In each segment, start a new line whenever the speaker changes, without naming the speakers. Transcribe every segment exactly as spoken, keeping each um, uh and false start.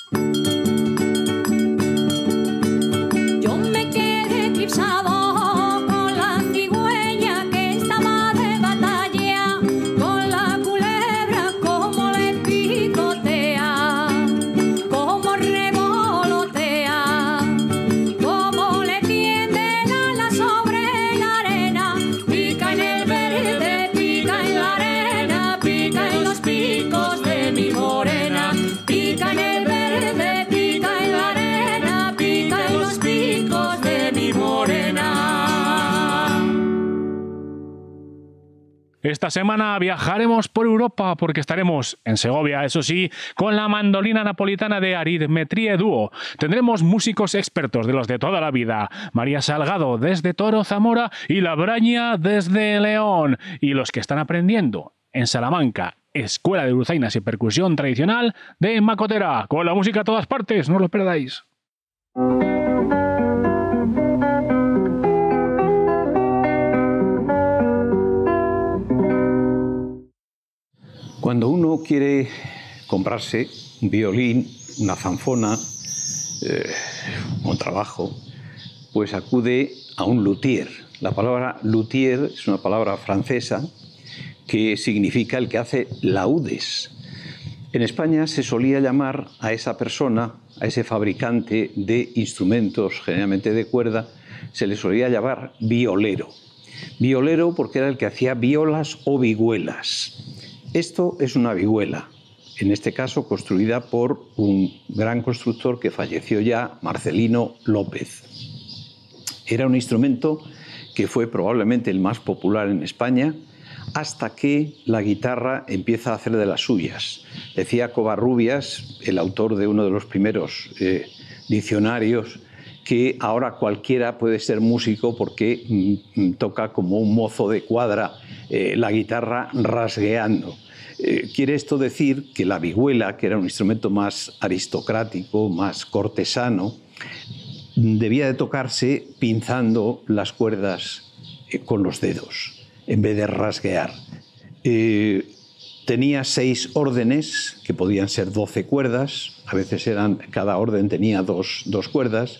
Esta semana viajaremos por Europa porque estaremos en Segovia, eso sí, con la mandolina napolitana de Aritmetrie Dúo. Tendremos músicos expertos de los de toda la vida, María Salgado desde Toro, Zamora, y La Braña desde León. Y los que están aprendiendo en Salamanca, Escuela de Dulzainas y Percusión Tradicional de Macotera, con la música a todas partes, no os lo perdáis.
Cuando uno quiere comprarse un violín, una zanfona, eh, un trabajo, pues acude a un luthier. La palabra luthier es una palabra francesa que significa el que hace laúdes. En España se solía llamar a esa persona, a ese fabricante de instrumentos, generalmente de cuerda, se le solía llamar violero. Violero porque era el que hacía violas o vihuelas. Esto es una vihuela, en este caso construida por un gran constructor que falleció ya, Marcelino López. Era un instrumento que fue probablemente el más popular en España hasta que la guitarra empieza a hacer de las suyas. Decía Covarrubias, el autor de uno de los primeros eh, diccionarios, que ahora cualquiera puede ser músico porque mm, toca como un mozo de cuadra eh, la guitarra rasgueando. Eh, quiere esto decir que la vihuela, que era un instrumento más aristocrático, más cortesano, debía de tocarse pinzando las cuerdas eh, con los dedos, en vez de rasguear. Eh, tenía seis órdenes, que podían ser doce cuerdas, a veces eran, cada orden tenía dos, dos cuerdas,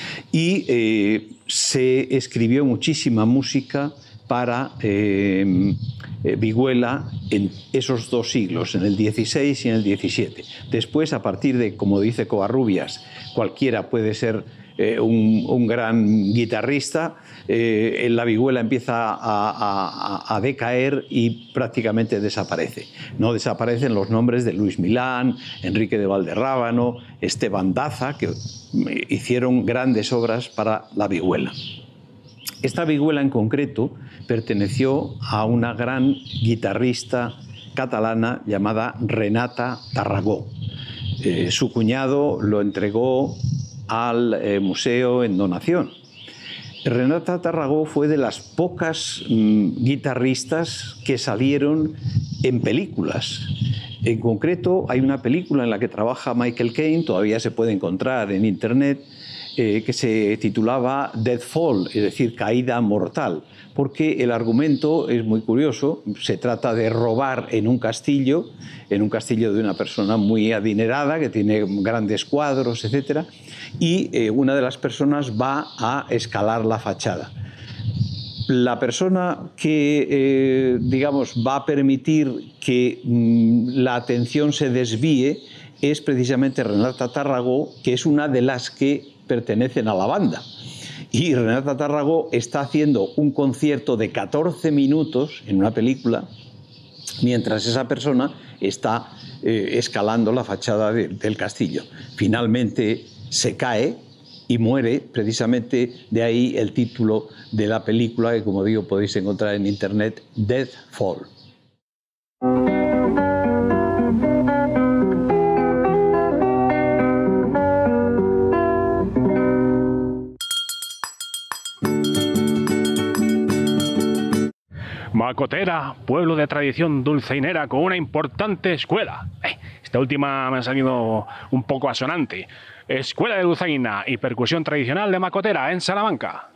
y eh, se escribió muchísima música para eh, eh, vihuela en esos dos siglos, en el dieciséis y en el diecisiete. Después, a partir de, como dice Covarrubias, cualquiera puede ser eh, un, un gran guitarrista, eh, la vihuela empieza a, a, a decaer y prácticamente desaparece. No desaparecen los nombres de Luis Milán, Enrique de Valderrábano, Esteban Daza, que hicieron grandes obras para la vihuela. Esta vihuela en concreto perteneció a una gran guitarrista catalana llamada Renata Tarragó. Eh, su cuñado lo entregó al eh, museo en donación. Renata Tarragó fue de las pocas mm, guitarristas que salieron en películas. En concreto, hay una película en la que trabaja Michael Caine, todavía se puede encontrar en internet, eh, que se titulaba Deathfall, es decir, caída mortal, porque el argumento es muy curioso. Se trata de robar en un castillo, en un castillo de una persona muy adinerada, que tiene grandes cuadros, etcétera, y eh, una de las personas va a escalar la fachada. La persona que, eh, digamos, va a permitir que mmm, la atención se desvíe es precisamente Renata Tarragó, que es una de las que pertenecen a la banda. Y Renata Tarragó está haciendo un concierto de catorce minutos en una película, mientras esa persona está eh, escalando la fachada de, del castillo. Finalmente se cae y muere, precisamente de ahí el título de la película, que como digo podéis encontrar en internet, Deathfall.
Macotera, pueblo de tradición dulceinera con una importante escuela. Eh, esta última me ha salido un poco asonante. Escuela de Dulzaina y Percusión Tradicional de Macotera, en Salamanca.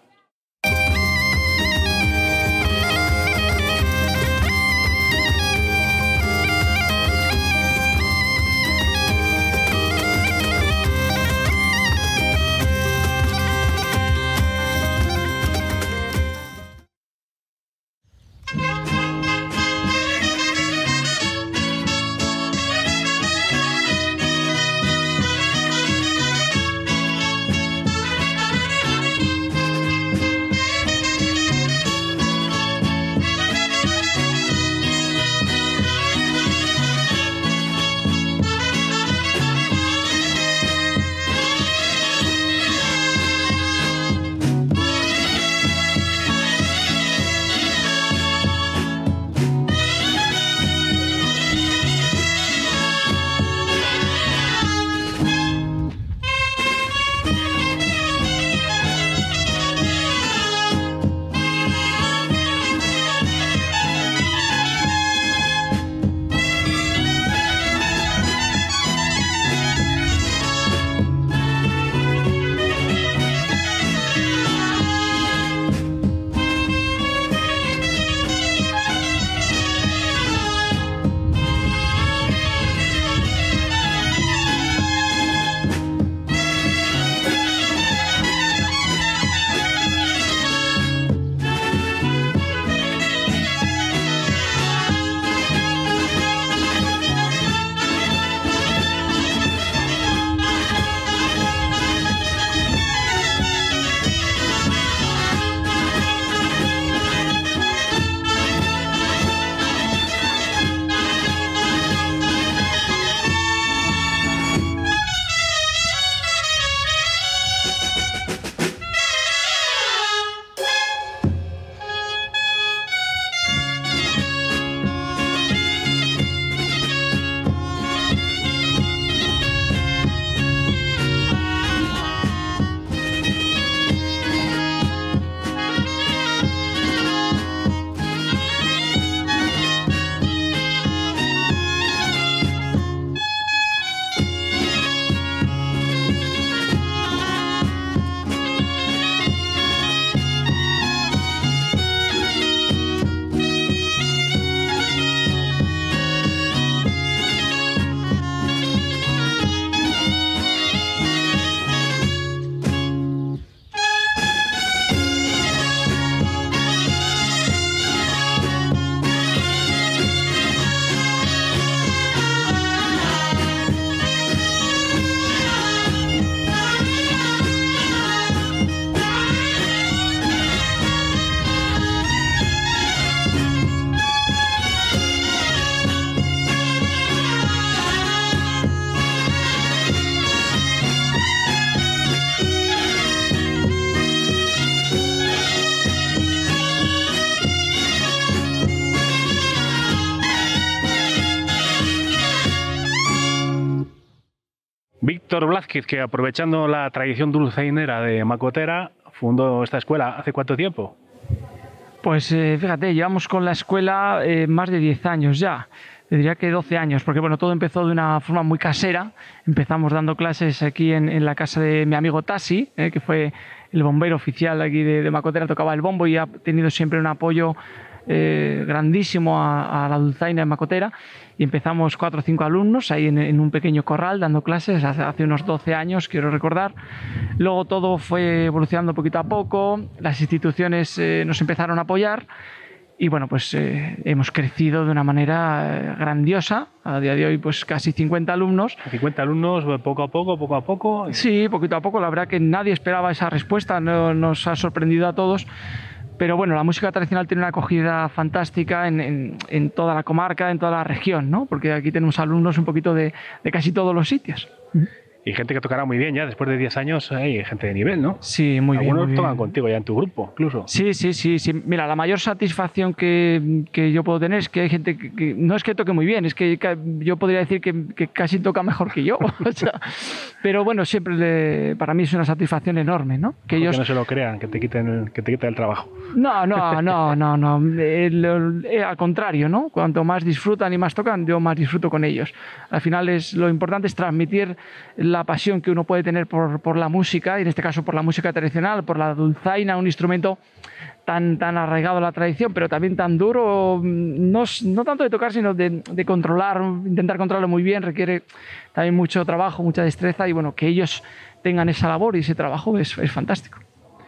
Víctor Blázquez, que aprovechando la tradición dulzainera de Macotera, fundó esta escuela ¿hace cuánto tiempo?
Pues eh, fíjate, llevamos con la escuela eh, más de diez años ya. Te diría que doce años, porque bueno, todo empezó de una forma muy casera. Empezamos dando clases aquí en, en la casa de mi amigo Tasi, eh, que fue el bombero oficial aquí de, de Macotera, tocaba el bombo y ha tenido siempre un apoyo eh, grandísimo a, a la dulzaina en Macotera. Y empezamos cuatro o cinco alumnos ahí en, en un pequeño corral dando clases hace, hace unos doce años, quiero recordar. Luego todo fue evolucionando poquito a poco, las instituciones eh, nos empezaron a apoyar y bueno, pues eh, hemos crecido de una manera eh, grandiosa. A día de hoy pues casi cincuenta alumnos.
cincuenta alumnos, poco a poco, poco a poco.
Sí, poquito a poco. La verdad que nadie esperaba esa respuesta, no, nos ha sorprendido a todos. Pero bueno, la música tradicional tiene una acogida fantástica en, en, en toda la comarca, en toda la región, ¿no? Porque aquí tenemos alumnos un poquito de, de casi todos los sitios.
Y gente que tocará muy bien ya, después de diez años hay gente de nivel, ¿no?
Sí, muy bien.
Algunos
muy
tocan
bien.
contigo ya en tu grupo, incluso.
Sí, sí, sí, sí. Mira, la mayor satisfacción que, que yo puedo tener es que hay gente que, que no es que toque muy bien, es que yo podría decir que, que casi toca mejor que yo. O sea, pero bueno, siempre le, para mí es una satisfacción enorme, ¿no? Que
ellos
ellos
no se lo crean, que te quiten el, que te quiten el trabajo.
No, no, no, no, no. El, el, el, al contrario, ¿no? Cuanto más disfrutan y más tocan, yo más disfruto con ellos. Al final es lo importante es transmitir la pasión que uno puede tener por, por la música, y en este caso por la música tradicional, por la dulzaina, un instrumento tan, tan arraigado a la tradición, pero también tan duro, no, no tanto de tocar, sino de, de controlar, intentar controlarlo muy bien, requiere también mucho trabajo, mucha destreza, y bueno, que ellos tengan esa labor y ese trabajo es, es fantástico.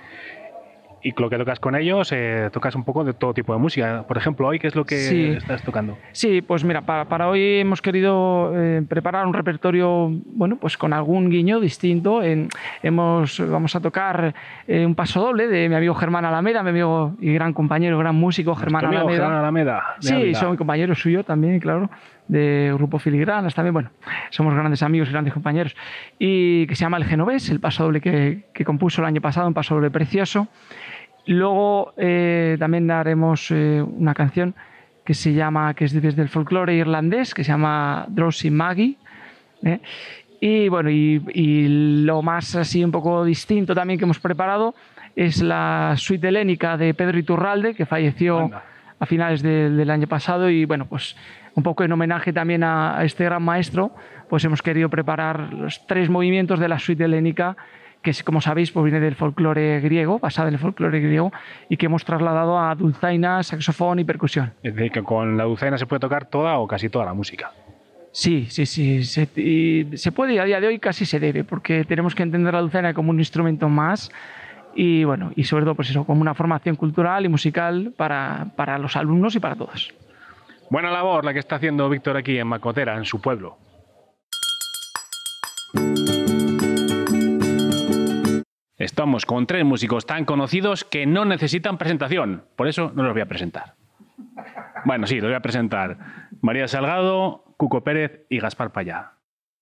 Y lo que tocas con ellos, eh, tocas un poco de todo tipo de música. Por ejemplo, hoy, ¿qué es lo que
sí.
estás tocando?
Sí, pues mira, para, para hoy hemos querido eh, preparar un repertorio, bueno, pues con algún guiño distinto. En, hemos, vamos a tocar eh, un paso doble de mi amigo Germán Alameda, mi amigo y gran compañero, gran músico, Germán
amigo,
Alameda.
Germán Alameda.
Sí, Ávila. Soy compañero suyo también, claro, de Grupo Filigranas también. Bueno, somos grandes amigos y grandes compañeros. Y que se llama El Genovés, el paso doble que, que compuso el año pasado, un paso doble precioso. Luego eh, también haremos eh, una canción que se llama, que es desde el folclore irlandés, que se llama Drowsy Maggie. ¿eh? Y bueno, y, y lo más así un poco distinto también que hemos preparado es la suite helénica de Pedro Iturralde, que falleció Anda. a finales de, del año pasado, y bueno, pues un poco en homenaje también a, a este gran maestro, pues hemos querido preparar los tres movimientos de la suite helénica, que como sabéis pues viene del folclore griego, basada en el folclore griego, y que hemos trasladado a dulzaina, saxofón y percusión.
Es decir, que con la dulzaina se puede tocar toda o casi toda la música.
Sí, sí, sí, se, y se puede, y a día de hoy casi se debe, porque tenemos que entender la dulzaina como un instrumento más, y bueno, y sobre todo pues eso, como una formación cultural y musical para, para los alumnos y para todos.
Buena labor la que está haciendo Víctor aquí en Macotera, en su pueblo. Estamos con tres músicos tan conocidos que no necesitan presentación. Por eso no los voy a presentar. Bueno, sí, los voy a presentar. María Salgado, Cuco Pérez y Gaspar Payá.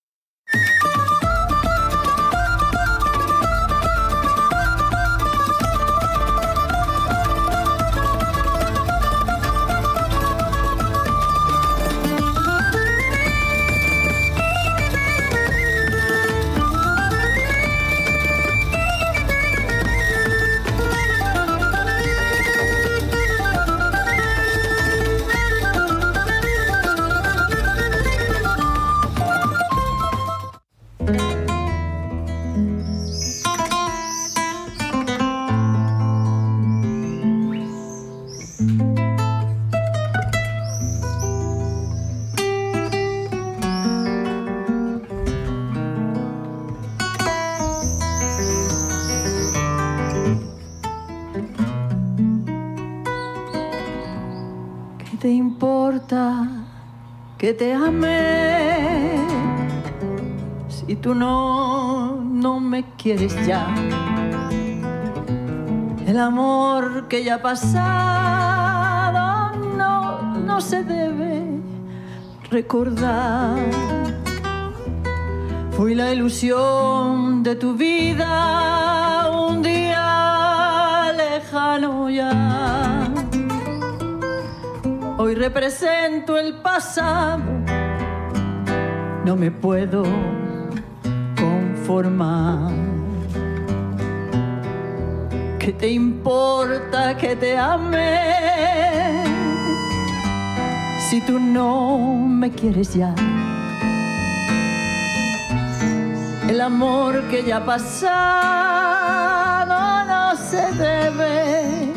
¿Te importa que te ame si tú no, no me quieres ya? El amor que ya ha pasado no, no se debe recordar. Fui la ilusión de tu vida un día lejano ya. Hoy represento el pasado, no me puedo conformar. ¿Qué te importa que te ame si tú no me quieres ya? El amor que ya ha pasado no se debe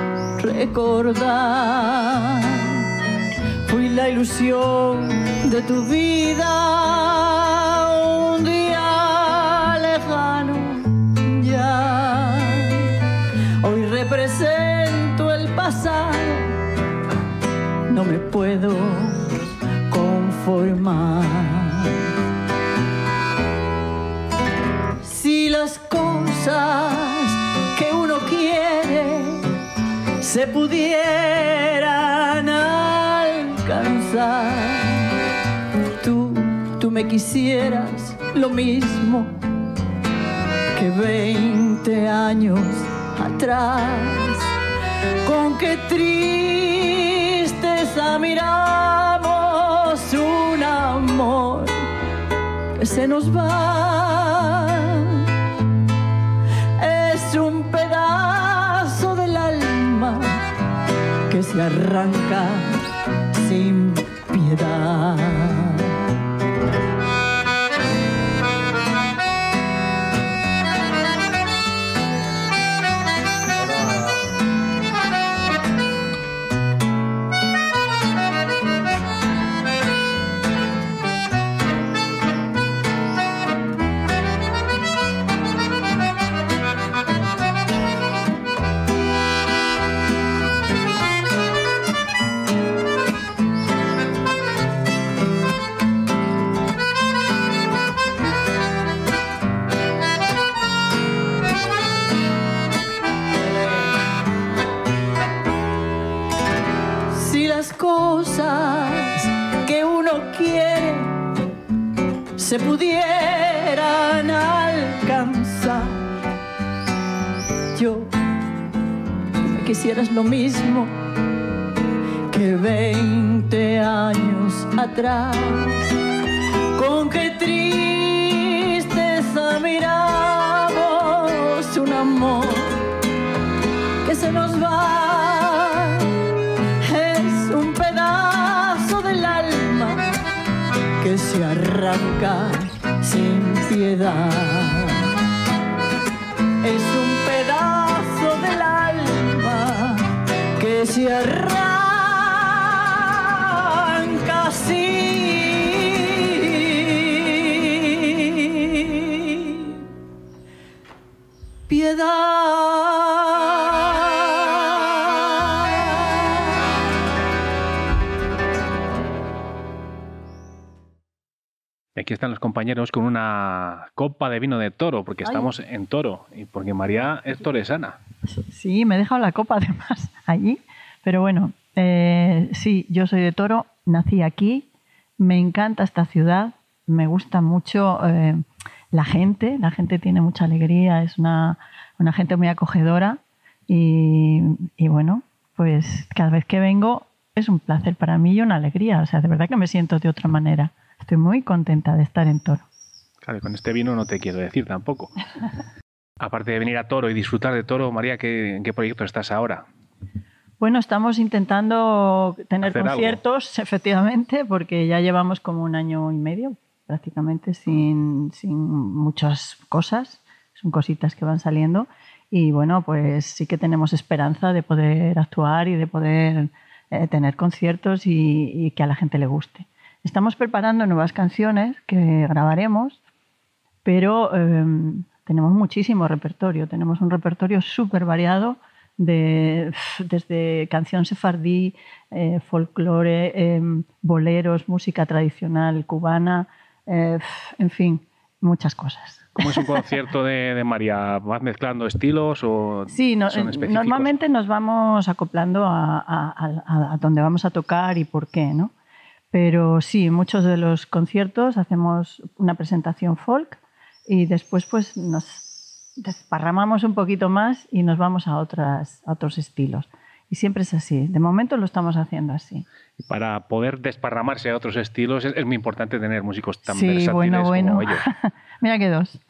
recordar. Fui la ilusión de tu vida, un día lejano ya. Hoy represento el pasado, no me puedo conformar. Si las cosas que uno quiere se pudieran alcanzar, tú, tú me quisieras lo mismo que veinte años atrás. Con qué tristeza miramos un amor que se nos va. Es un pedazo del alma que se arranca sin piedad. Cosas que uno quiere se pudieran alcanzar, yo me quisieras lo mismo que veinte años atrás. Con qué tristeza miramos un amor que se nos va. Que se arranca sin piedad. Es un pedazo del alma que se arranca sin piedad.
Y aquí están los compañeros con una copa de vino de toro, porque
Ay.
estamos en Toro y porque María es toresana.
Sí, me he dejado la copa además allí. Pero bueno, eh, sí, yo soy de Toro, nací aquí, me encanta esta ciudad, me gusta mucho eh, la gente, la gente tiene mucha alegría, es una, una gente muy acogedora y, y bueno, pues cada vez que vengo es un placer para mí y una alegría. O sea, de verdad que me siento de otra manera. Estoy muy contenta de estar en Toro.
Claro, y con este vino no te quiero decir tampoco. Aparte de venir a Toro y disfrutar de Toro, María, ¿qué, ¿en qué proyecto estás ahora?
Bueno, estamos intentando tener
Hacer
conciertos, algo. Efectivamente, porque ya llevamos como un año y medio prácticamente sin, sin muchas cosas. Son cositas que van saliendo. Y bueno, pues sí que tenemos esperanza de poder actuar y de poder eh, tener conciertos y, y que a la gente le guste. Estamos preparando nuevas canciones que grabaremos, pero eh, tenemos muchísimo repertorio. Tenemos un repertorio súper variado, de, desde canción sefardí, eh, folclore, eh, boleros, música tradicional cubana, eh, en fin, muchas cosas.
¿Cómo es un concierto de, de María? ¿Vas mezclando estilos o
sí, no,
son específicos?
Normalmente nos vamos acoplando a, a, a, a dónde vamos a tocar y por qué, ¿no? Pero sí, en muchos de los conciertos hacemos una presentación folk y después pues nos desparramamos un poquito más y nos vamos a, otras, a otros estilos. Y siempre es así. De momento lo estamos haciendo así.
Para poder desparramarse a otros estilos es, es muy importante tener músicos tan
sí,
versátiles
bueno, bueno.
como ellos.
Mira que dos.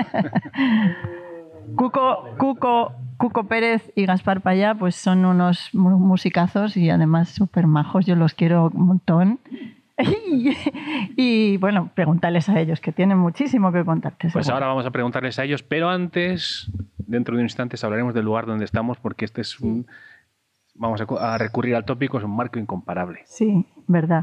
Cuco, Cuco, Cuco Pérez y Gaspar Payá pues son unos musicazos y además súper majos. Yo los quiero un montón. Y, y bueno, pregúntales a ellos, que tienen muchísimo que contarte.
Pues
seguro.
ahora vamos a preguntarles a ellos, pero antes, dentro de un instante, hablaremos del lugar donde estamos, porque este es un... Vamos a, a recurrir al tópico, es un marco incomparable.
Sí, verdad.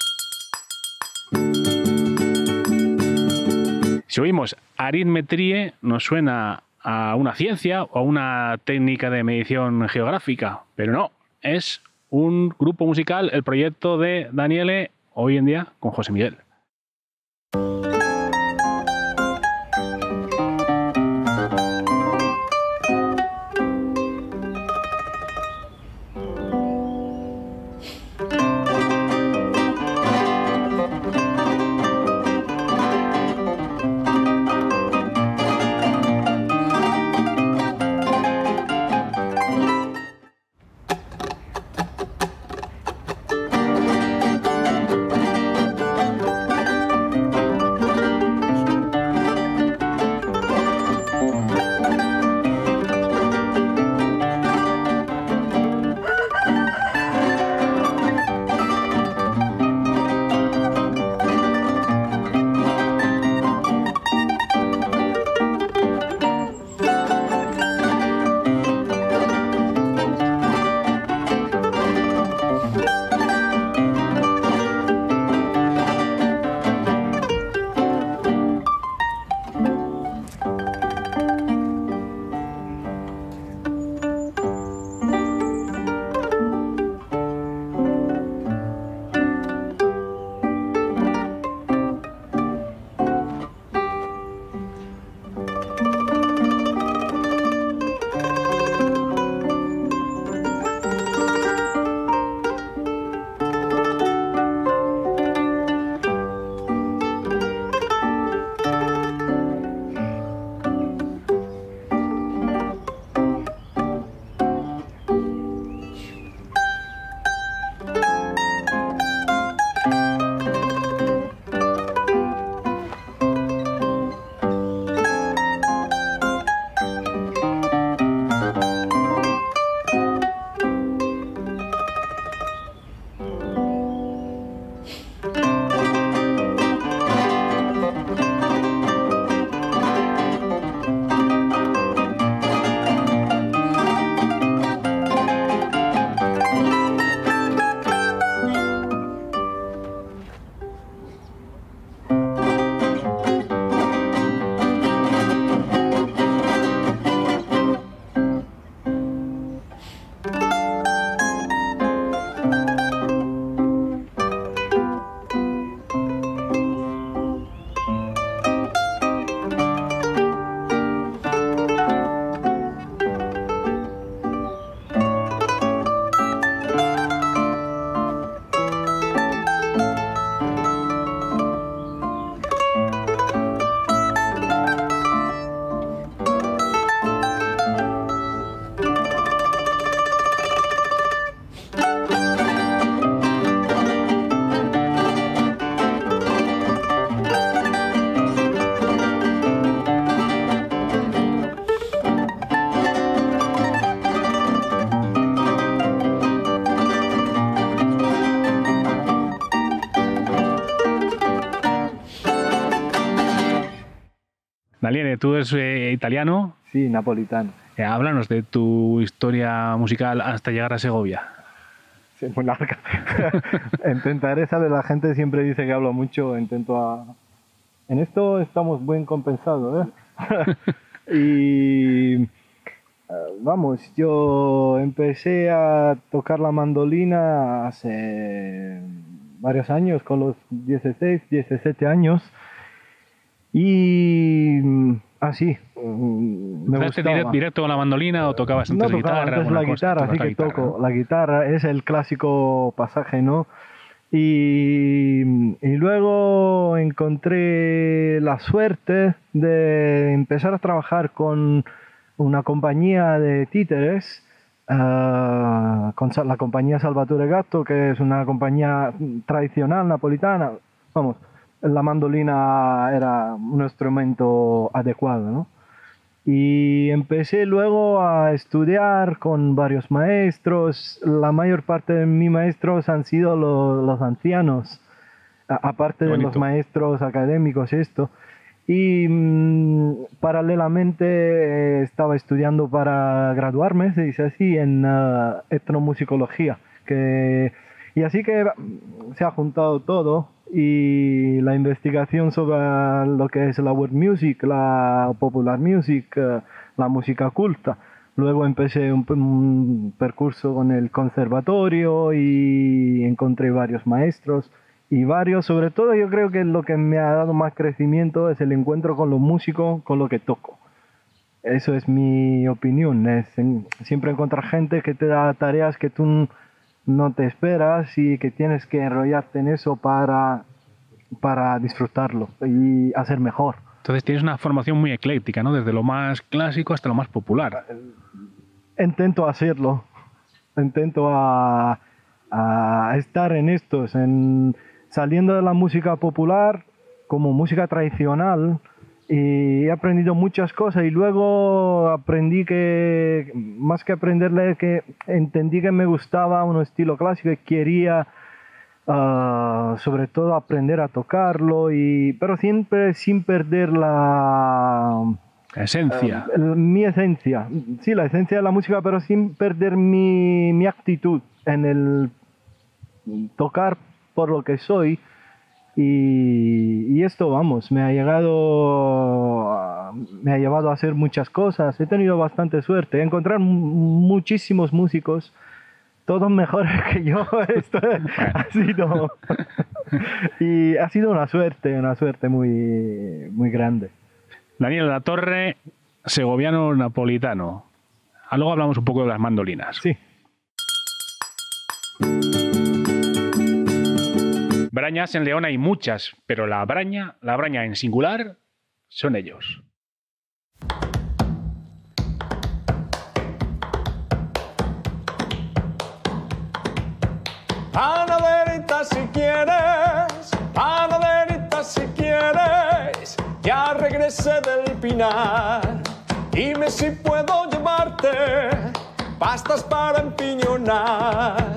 Si oímos aritmetría, nos suena a una ciencia o a una técnica de medición geográfica, pero no, es un grupo musical, el proyecto de Daniele, hoy en día con José Miguel. Daniele, tú eres eh, italiano.
Sí, napolitano.
Eh, háblanos de tu historia musical hasta llegar a Segovia.
Sí, muy larga. Intentaré saber, la gente siempre dice que hablo mucho, intento a... En esto estamos bien compensados, ¿eh? y... Vamos, yo empecé a tocar la mandolina hace varios años, con los dieciséis, diecisiete años. Y así, me gustaba.
¿Directo a la mandolina o tocabas antes
no
guitarra?
Antes la guitarra, así que guitarra, toco. ¿No? La guitarra es el clásico pasaje, ¿no? Y, y luego encontré la suerte de empezar a trabajar con una compañía de títeres uh, con la compañía Salvatore Gatto, que es una compañía tradicional napolitana. Vamos, la mandolina era un instrumento adecuado, ¿no? Y empecé luego a estudiar con varios maestros. La mayor parte de mis maestros han sido los, los ancianos, a, aparte de los maestros académicos, esto. Y mmm, paralelamente eh, estaba estudiando para graduarme, se dice así, en uh, etnomusicología. Que, y así que se ha juntado todo. Y la investigación sobre lo que es la world music, la popular music, uh, la música culta. Luego empecé un, un percurso con el conservatorio y encontré varios maestros y varios, sobre todo yo creo que lo que me ha dado más crecimiento es el encuentro con los músicos, con lo que toco. Eso es mi opinión, es en, siempre encontrar gente que te da tareas que tú no te esperas y que tienes que enrollarte en eso para, para disfrutarlo y hacer mejor.
Entonces tienes una formación muy ecléctica, ¿no? Desde lo más clásico hasta lo más popular.
Intento hacerlo. Intento a, a estar en estos, en, saliendo de la música popular como música tradicional. Y he aprendido muchas cosas y luego aprendí que, más que aprenderle, que entendí que me gustaba un estilo clásico y quería uh, sobre todo aprender a tocarlo, y, pero siempre sin perder la...
esencia.
Uh, mi esencia, sí, la esencia de la música, pero sin perder mi, mi actitud en el tocar por lo que soy. Y, y esto, vamos, me ha llegado, me ha llevado a hacer muchas cosas. He tenido bastante suerte, he encontrado muchísimos músicos, todos mejores que yo. Esto ha sido, y ha sido una suerte, una suerte muy, muy grande.
Daniel Latorre, segoviano napolitano. Luego hablamos un poco de las mandolinas.
Sí.
Brañas en León hay muchas, pero la braña, la braña en singular, son ellos.
Panaderita si quieres, panaderita si quieres, ya regresé del pinar. Dime si puedo llevarte pastas para empiñonar.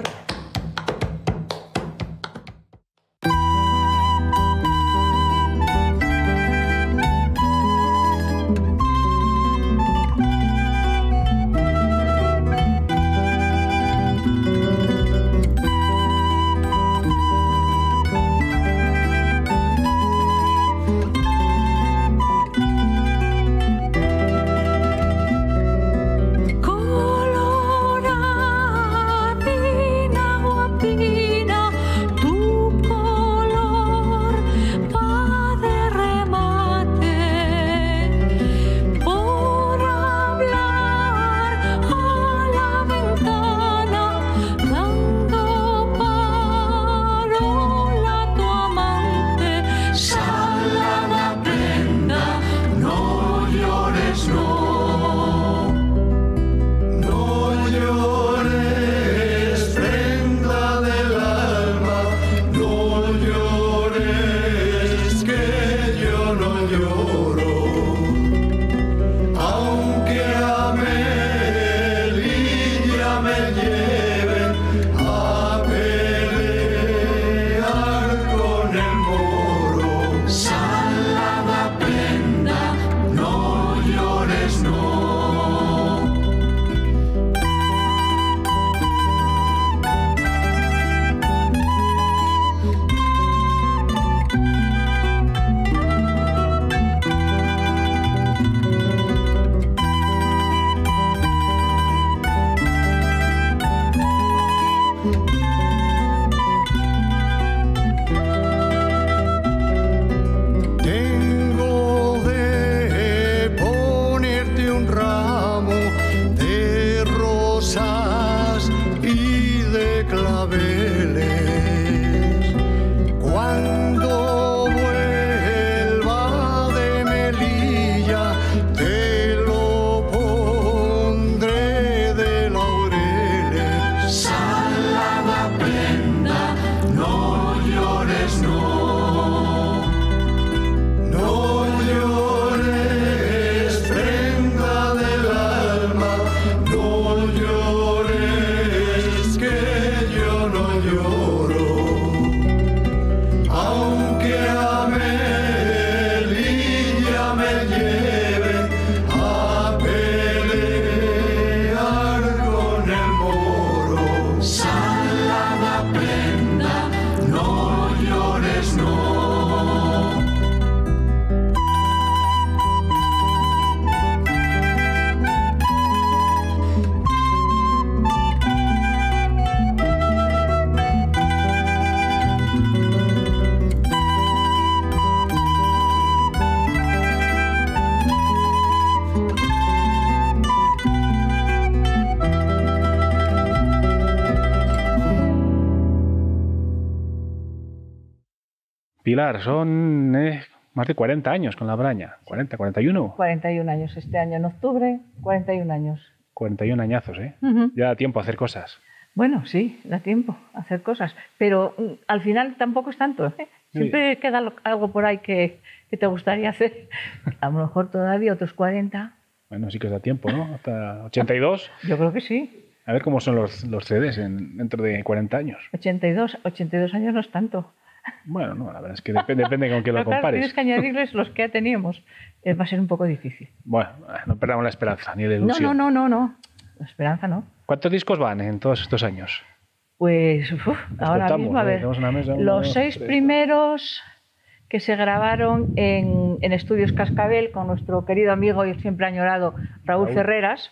Pilar, son eh, más de cuarenta años con la Braña. ¿cuarenta, cuarenta y uno?
cuarenta y un años este año, en octubre, cuarenta y un años.
cuarenta y un añazos, ¿eh?
Uh-huh.
Ya da tiempo a hacer cosas.
Bueno, sí, da tiempo a hacer cosas, pero mm, al final tampoco es tanto, ¿eh? Siempre sí. Queda algo por ahí que, que te gustaría hacer. A lo mejor todavía otros cuarenta.
Bueno, sí que os da tiempo, ¿no? Hasta ochenta y dos.
Yo creo que sí.
A ver cómo son los, los C Ds en, dentro de cuarenta años.
ochenta y dos, ochenta y dos años no es tanto.
Bueno, no, la verdad es que depende, depende con quién lo
claro,
compares.
Tienes que añadirles los que ya teníamos. Eh, va a ser un poco difícil.
Bueno, no perdamos la esperanza, ni la ilusión.
No, no, no, no, no. La esperanza no.
¿Cuántos discos van en todos estos años?
Pues uf, ahora
contamos,
mismo, a ver,
¿eh? Una mesa, uno,
los
dos,
seis
tres,
primeros que se grabaron en, en Estudios Cascabel con nuestro querido amigo y siempre añorado Raúl, Raúl. Ferreras.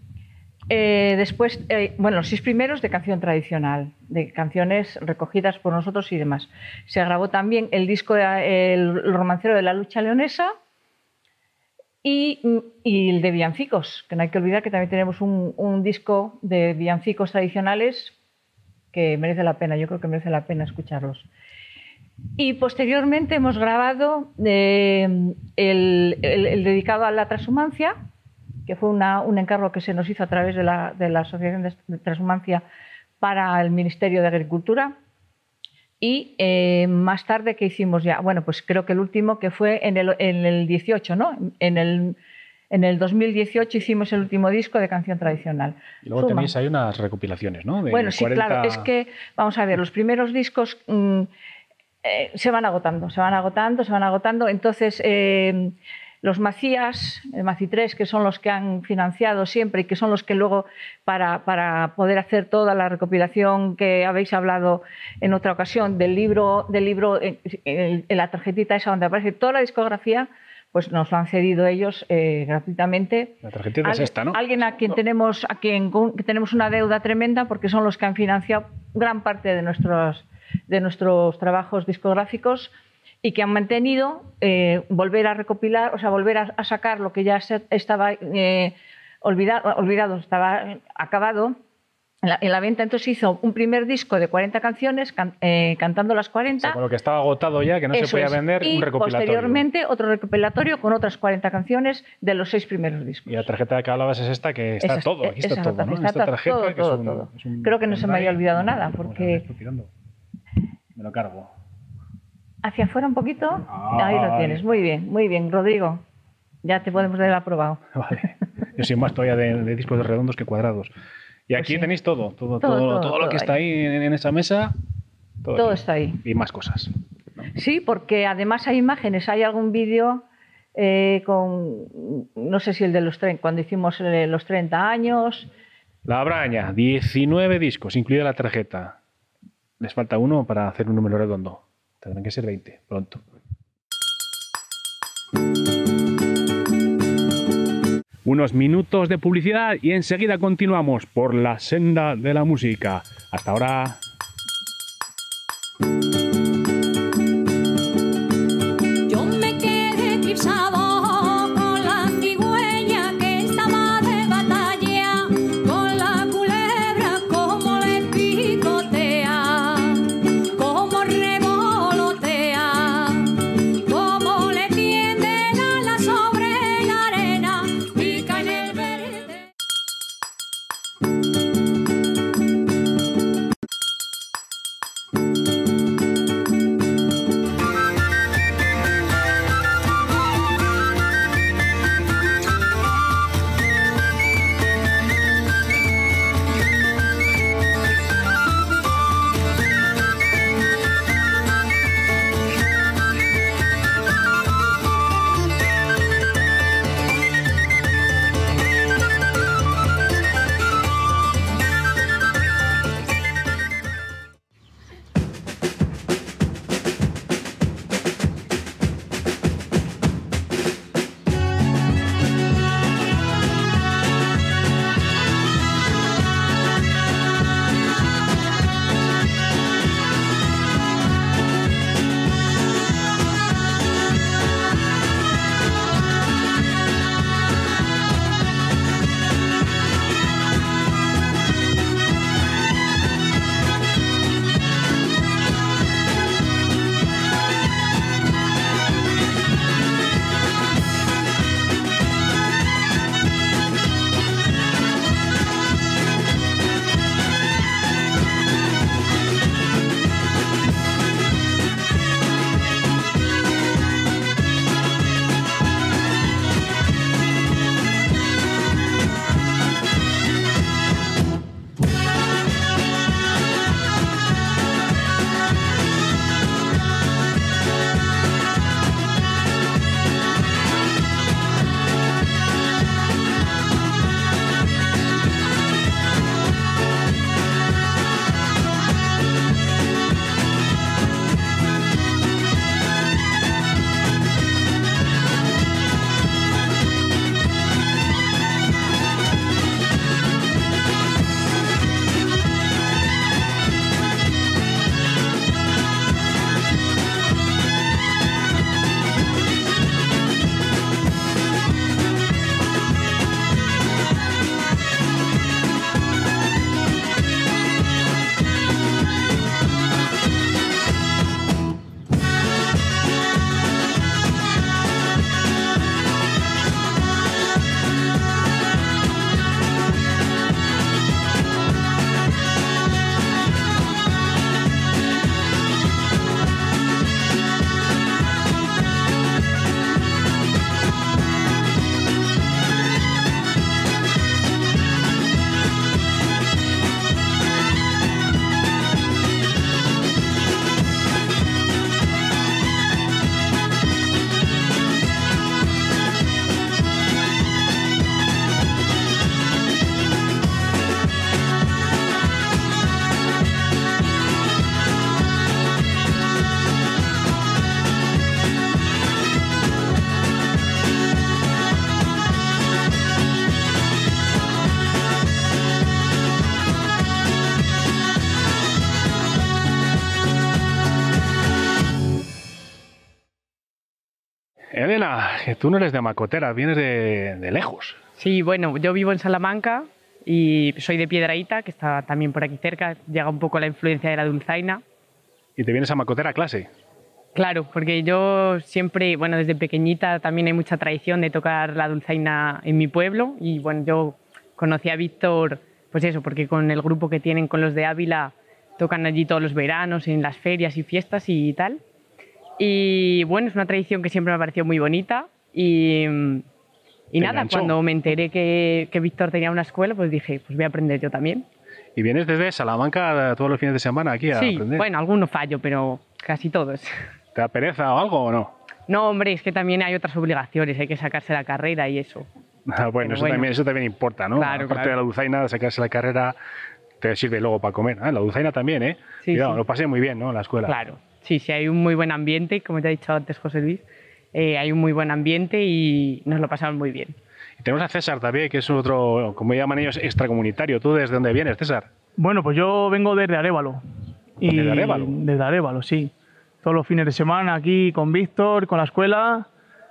Eh, después, eh, bueno, los seis primeros de canción tradicional, de canciones recogidas por nosotros y demás. Se grabó también el disco de, el, el romancero de la lucha leonesa y, y el de villancicos, que no hay que olvidar que también tenemos un, un disco de villancicos tradicionales que merece la pena, yo creo que merece la pena escucharlos. Y posteriormente hemos grabado eh, el, el, el dedicado a la transhumancia, que fue una, un encargo que se nos hizo a través de la, de la Asociación de Transhumancia para el Ministerio de Agricultura. Y eh, más tarde, ¿qué hicimos ya? Bueno, pues creo que el último que fue en el, en el dieciocho, ¿no? En el, en el dos mil dieciocho hicimos el último disco de canción tradicional.
Y luego Suma. tenéis ahí unas recopilaciones, ¿no? De
bueno, sí, cuarenta... claro. Es que, vamos a ver, los primeros discos mmm, eh, se van agotando, se van agotando, se van agotando. Entonces... Eh, Los Macías, el Maci tres, que son los que han financiado siempre y que son los que luego, para, para poder hacer toda la recopilación que habéis hablado en otra ocasión, del libro, del libro en, en, en la tarjetita esa donde aparece toda la discografía, pues nos lo han cedido ellos eh, gratuitamente.
La tarjetita es esta, ¿no?
Alguien a quien, no. tenemos, a quien que tenemos una deuda tremenda porque son los que han financiado gran parte de nuestros, de nuestros trabajos discográficos y que han mantenido eh, volver a recopilar, o sea, volver a, a sacar lo que ya se, estaba eh, olvidado, olvidado, estaba acabado en la, en la venta. Entonces hizo un primer disco de cuarenta canciones, can, eh, cantando las cuarenta.
O sea, con lo que estaba agotado ya, que no
Eso
se podía
es.
vender,
y
un recopilatorio.
Posteriormente otro recopilatorio con otras cuarenta canciones de los seis primeros discos.
Y la tarjeta de que hablabas es esta, que está esa, todo, aquí está todo, ¿no?
Está
esta tarjeta,
todo,
que
todo,
es un,
todo.
Es un
Creo que no se me haya olvidado nada, porque...
Me lo cargo.
Hacia afuera un poquito,
Ay.
Ahí lo tienes, muy bien, muy bien, Rodrigo, ya te podemos dar aprobado.
Vale, yo soy más todavía de, de discos redondos que cuadrados. Y aquí pues sí. tenéis todo, todo, todo, todo, todo, todo lo todo que ahí. Está ahí en, en esa mesa, todo,
todo
aquí.
Está ahí.
Y más cosas, ¿no?
Sí, porque además hay imágenes, hay algún vídeo eh, con, no sé si el de los treinta, cuando hicimos los treinta años.
La Braña, diecinueve discos, incluida la tarjeta. Les falta uno para hacer un número redondo. Tendrán que ser veinte, pronto. Unos minutos de publicidad y enseguida continuamos por la senda de la música. Hasta ahora.
Yo me quedé eclipsado con la cigüeña que estaba de batalla, con la culebra como le picotea, como revolotea, como le tienden alas sobre la arena y cae en el verde.
Elena, que tú no eres de Macotera, vienes de, de lejos.
Sí, bueno, yo vivo en Salamanca y soy de Piedrahíta, que está también por aquí cerca. Llega un poco la influencia de la dulzaina.
¿Y te vienes a Macotera a clase?
Claro, porque yo siempre, bueno, desde pequeñita también hay mucha tradición de tocar la dulzaina en mi pueblo y bueno, yo conocí a Víctor, pues eso, porque con el grupo que tienen con los de Ávila tocan allí todos los veranos en las ferias y fiestas y tal. Y bueno, es una tradición que siempre me ha parecido muy bonita y, y nada,
enganchó?
Cuando me enteré que, que Víctor tenía una escuela, pues dije, pues voy a aprender yo también.
¿Y vienes desde Salamanca todos los fines de semana aquí a
Sí,
aprender?
bueno, algunos fallo, pero casi todos.
¿Te da pereza o algo o no?
No, hombre, es que también hay otras obligaciones, hay que sacarse la carrera y eso.
Ah, bueno, eso,
bueno.
También, eso también importa, ¿no?
Claro,
Aparte
claro.
de la dulzaina, sacarse la carrera te sirve luego para comer. Ah, la dulzaina también, ¿eh?
Sí,
Cuidado,
sí.
lo pasé muy bien, ¿no? En la escuela.
Claro, sí, sí, hay un muy buen ambiente, como te ha dicho antes José Luis, eh, hay un muy buen ambiente y nos lo pasamos muy bien.
Y tenemos a César también, que es otro, como llaman ellos, extracomunitario. ¿Tú desde dónde vienes, César?
Bueno, pues yo vengo desde Arévalo. Y
¿Desde Arévalo?
Desde Arévalo, sí. Todos los fines de semana aquí con Víctor, con la escuela,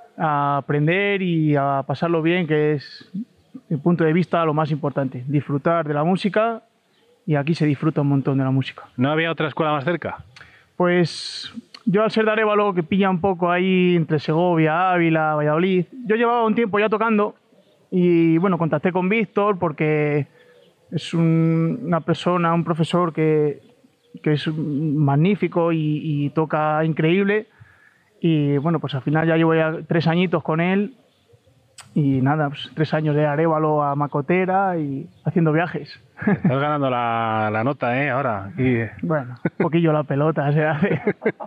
a aprender y a pasarlo bien, que es, desde mi punto de vista, lo más importante. Disfrutar de la música y aquí se disfruta un montón de la música.
¿No había otra escuela más cerca?
Pues yo al ser de Arévalo, que pilla un poco ahí entre Segovia, Ávila, Valladolid, yo llevaba un tiempo ya tocando y bueno, contacté con Víctor porque es un- una persona, un profesor que, que es magnífico y, y toca increíble. Y bueno, pues al final ya llevo ya tres añitos con él y nada, pues tres años de Arévalo a Macotera y haciendo viajes.
Estás ganando la, la nota, ¿eh? Ahora. Y
Bueno, un poquillo la pelota se hace.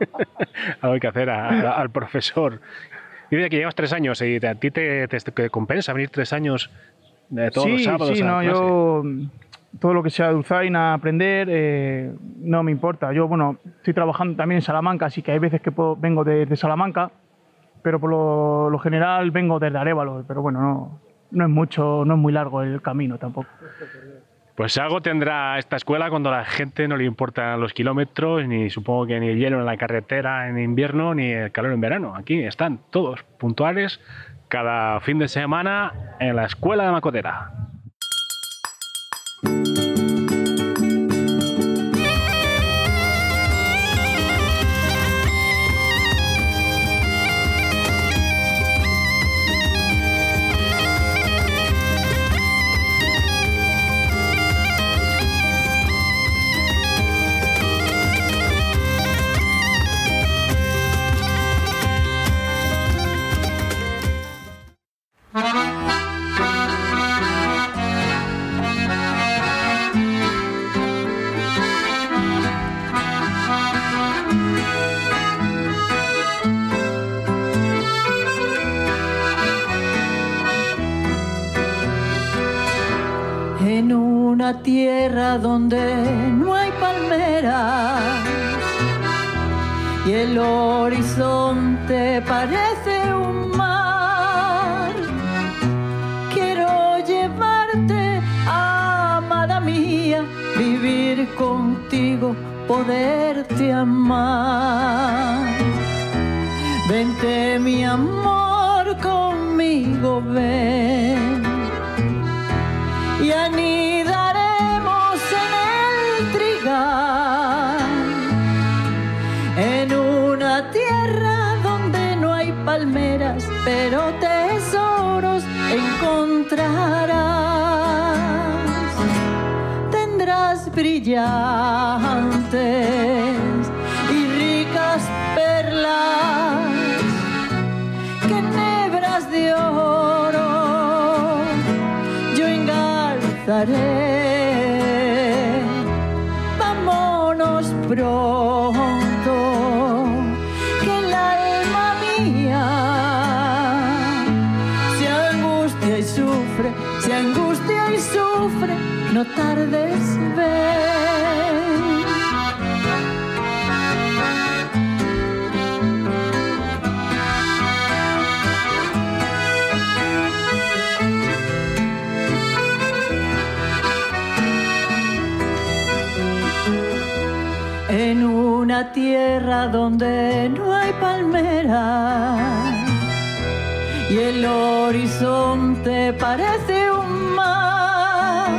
algo hay que hacer a- a- al profesor. Dice que llevas tres años y te- a ti te, te- te compensa venir tres años de todos
sí,
los sábados
sí,
a
no,
clase.
yo todo lo que sea dulzaina, aprender, eh, no me importa. Yo, bueno, estoy trabajando también en Salamanca, así que hay veces que puedo- vengo desde Salamanca, pero por lo, lo general vengo desde Arévalo, pero bueno, no, no es mucho, no es muy largo el camino tampoco.
Pues algo tendrá esta escuela cuando a la gente no le importan los kilómetros, ni supongo que ni el hielo en la carretera en invierno, ni el calor en verano. Aquí están todos puntuales cada fin de semana en la escuela de Macotera.
En una tierra donde no hay palmeras y el horizonte parece un mar, quiero llevarte, amada mía, vivir contigo, poderte amar. Vente, mi amor, conmigo ven y anidaremos en el trigal, en una tierra donde no hay palmeras, pero tesoros encontrarás. Tendrás brillantes y ricas perlas, que hebras de oro yo engarzaré. Vámonos pronto, que el alma mía se angustia y sufre, se angustia y sufre, no tardes, ven. En una tierra donde no hay palmeras y el horizonte parece un mar.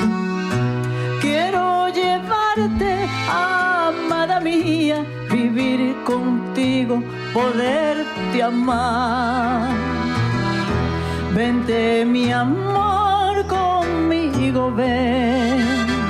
Quiero llevarte, amada mía, vivir contigo, poderte amar. Vente, mi amor, conmigo ven,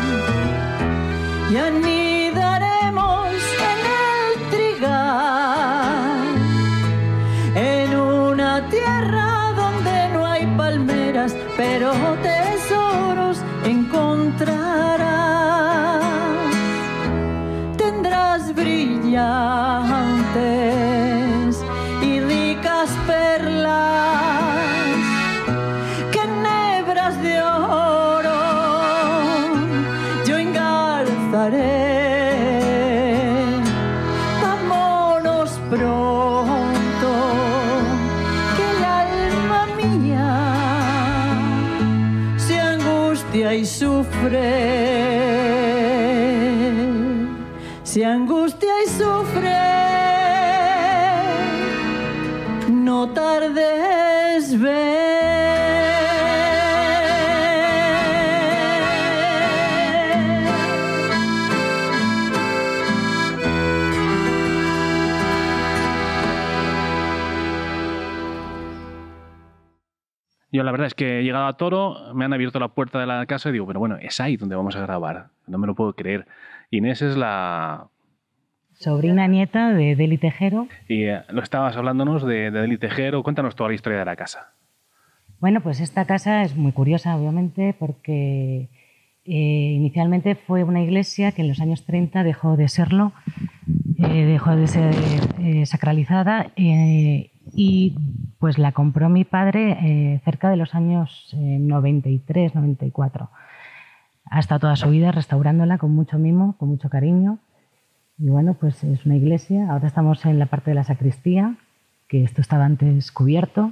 y anidaremos en el trigal, en una tierra donde no hay palmeras, pero tesoros encontrarás. Tendrás brillantes y ricas perlas, que hebras de oro yo engarzaré. Vámonos pronto, que el alma mía se angustia y sufre, se angustia y sufre. No tardes, ven.
Yo la verdad es que he llegado a Toro, me han abierto la puerta de la casa y digo, pero bueno, es ahí donde vamos a grabar. No me lo puedo creer. Inés es la...
sobrina nieta de Deli Tejero.
Y eh, lo estabas hablándonos de, de Deli Tejero. Cuéntanos toda la historia de la casa.
Bueno, pues esta casa es muy curiosa, obviamente, porque eh, inicialmente fue una iglesia que en los años treinta dejó de serlo, eh, dejó de ser eh, sacralizada eh, y pues la compró mi padre eh, cerca de los años eh, noventa y tres, noventa y cuatro. Ha estado toda su vida restaurándola con mucho mimo, con mucho cariño. Y bueno, pues es una iglesia. Ahora estamos en la parte de la sacristía, que esto estaba antes cubierto,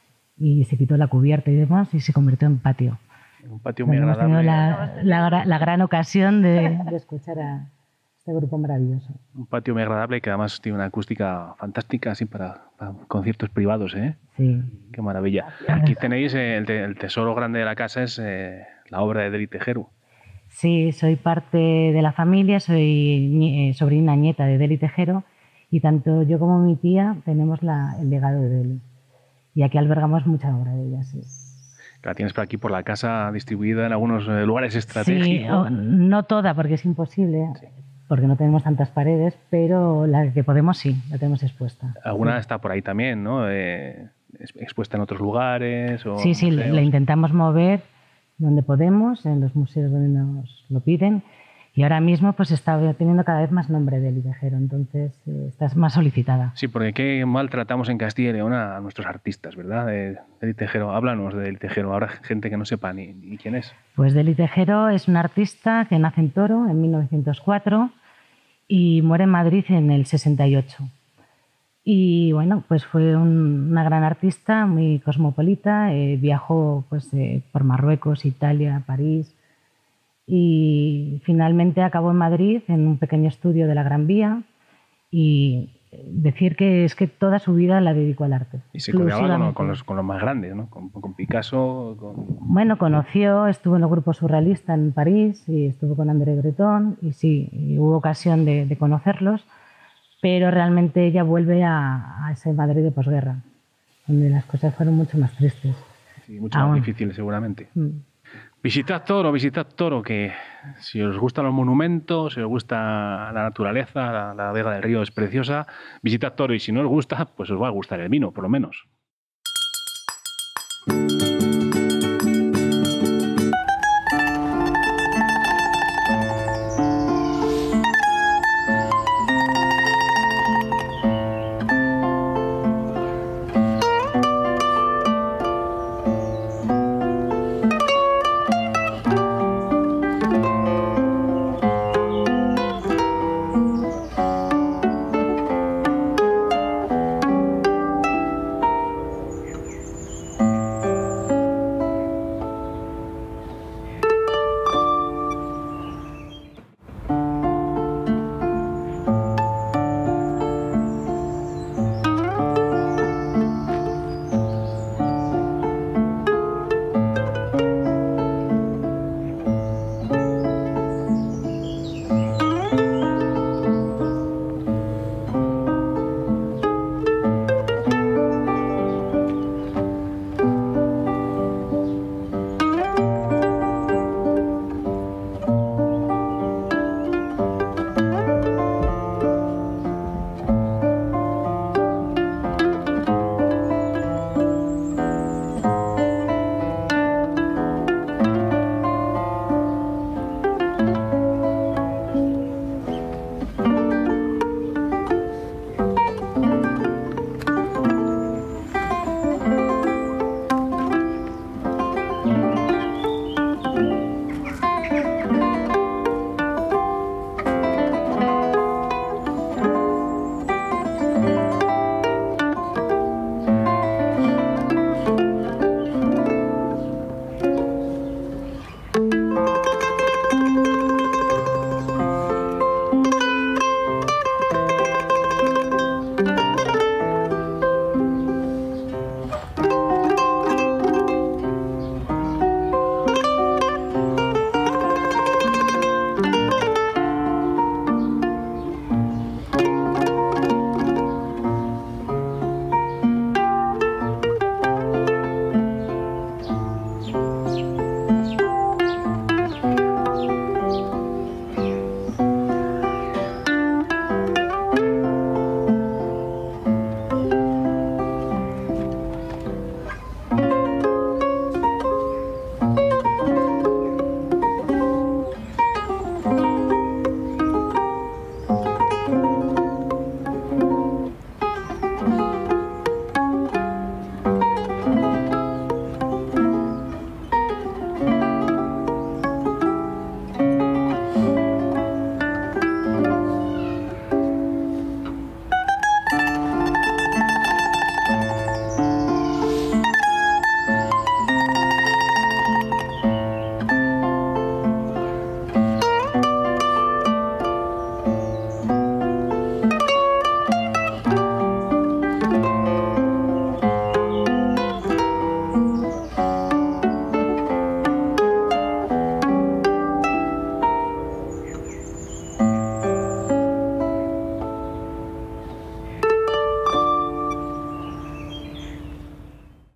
y se quitó la cubierta y demás y se convirtió en patio.
Un patio muy
Hemos
agradable.
tenido la, la, la gran ocasión de, de escuchar a este grupo maravilloso.
Un patio muy agradable que además tiene una acústica fantástica así para, para conciertos privados, ¿eh?
Sí.
Qué maravilla. Aquí tenéis eh, el, te- el tesoro grande de la casa, es eh, la obra de Deli Tejero.
Sí, soy parte de la familia, soy ni- eh, sobrina nieta de Deli Tejero y tanto yo como mi tía tenemos la, el legado de Deli. Y aquí albergamos mucha obra de ella, sí.
La tienes por aquí, por la casa, distribuida en algunos eh, lugares
Sí,
estratégicos.
o- no toda porque es imposible, porque no tenemos tantas paredes, pero la que podemos sí, la tenemos expuesta.
Alguna
Sí.
está por ahí también, ¿no? Eh, ex- expuesta en otros lugares. O
Sí, sí, la
museos.
la intentamos mover donde podemos, en los museos donde nos lo piden. Y ahora mismo pues está teniendo cada vez más nombre de Deli Tejero, entonces eh, está más solicitada.
Sí, porque qué mal tratamos en Castilla y León a nuestros artistas, ¿verdad? De Deli Tejero. Háblanos de Deli Tejero. Habrá gente que no sepa ni, ni quién es.
Pues Deli Tejero es una artista que nace en Toro en mil novecientos cuatro y muere en Madrid en el sesenta y ocho. Y bueno, pues fue un- una gran artista, muy cosmopolita, eh, viajó pues, eh, por Marruecos, Italia, París y finalmente acabó en Madrid en un pequeño estudio de la Gran Vía y decir que es que toda su vida la dedicó al arte.
Y se codeaba con,
exclusivamente.
con los, con los más grandes, ¿no? Con, con Picasso, con...
Bueno, conoció, estuvo en el grupo surrealista en París y estuvo con André Breton y sí, y hubo ocasión de, de conocerlos, pero realmente ella vuelve a, a ese Madrid de posguerra, donde las cosas fueron mucho más tristes.
Sí, mucho más
Aún.
difíciles seguramente.
Mm.
Visitad Toro, visitad Toro, que si os gustan los monumentos, si os gusta la naturaleza, la, la vega del río es preciosa, visitad Toro y si no os gusta, pues os va a gustar el vino, por lo menos.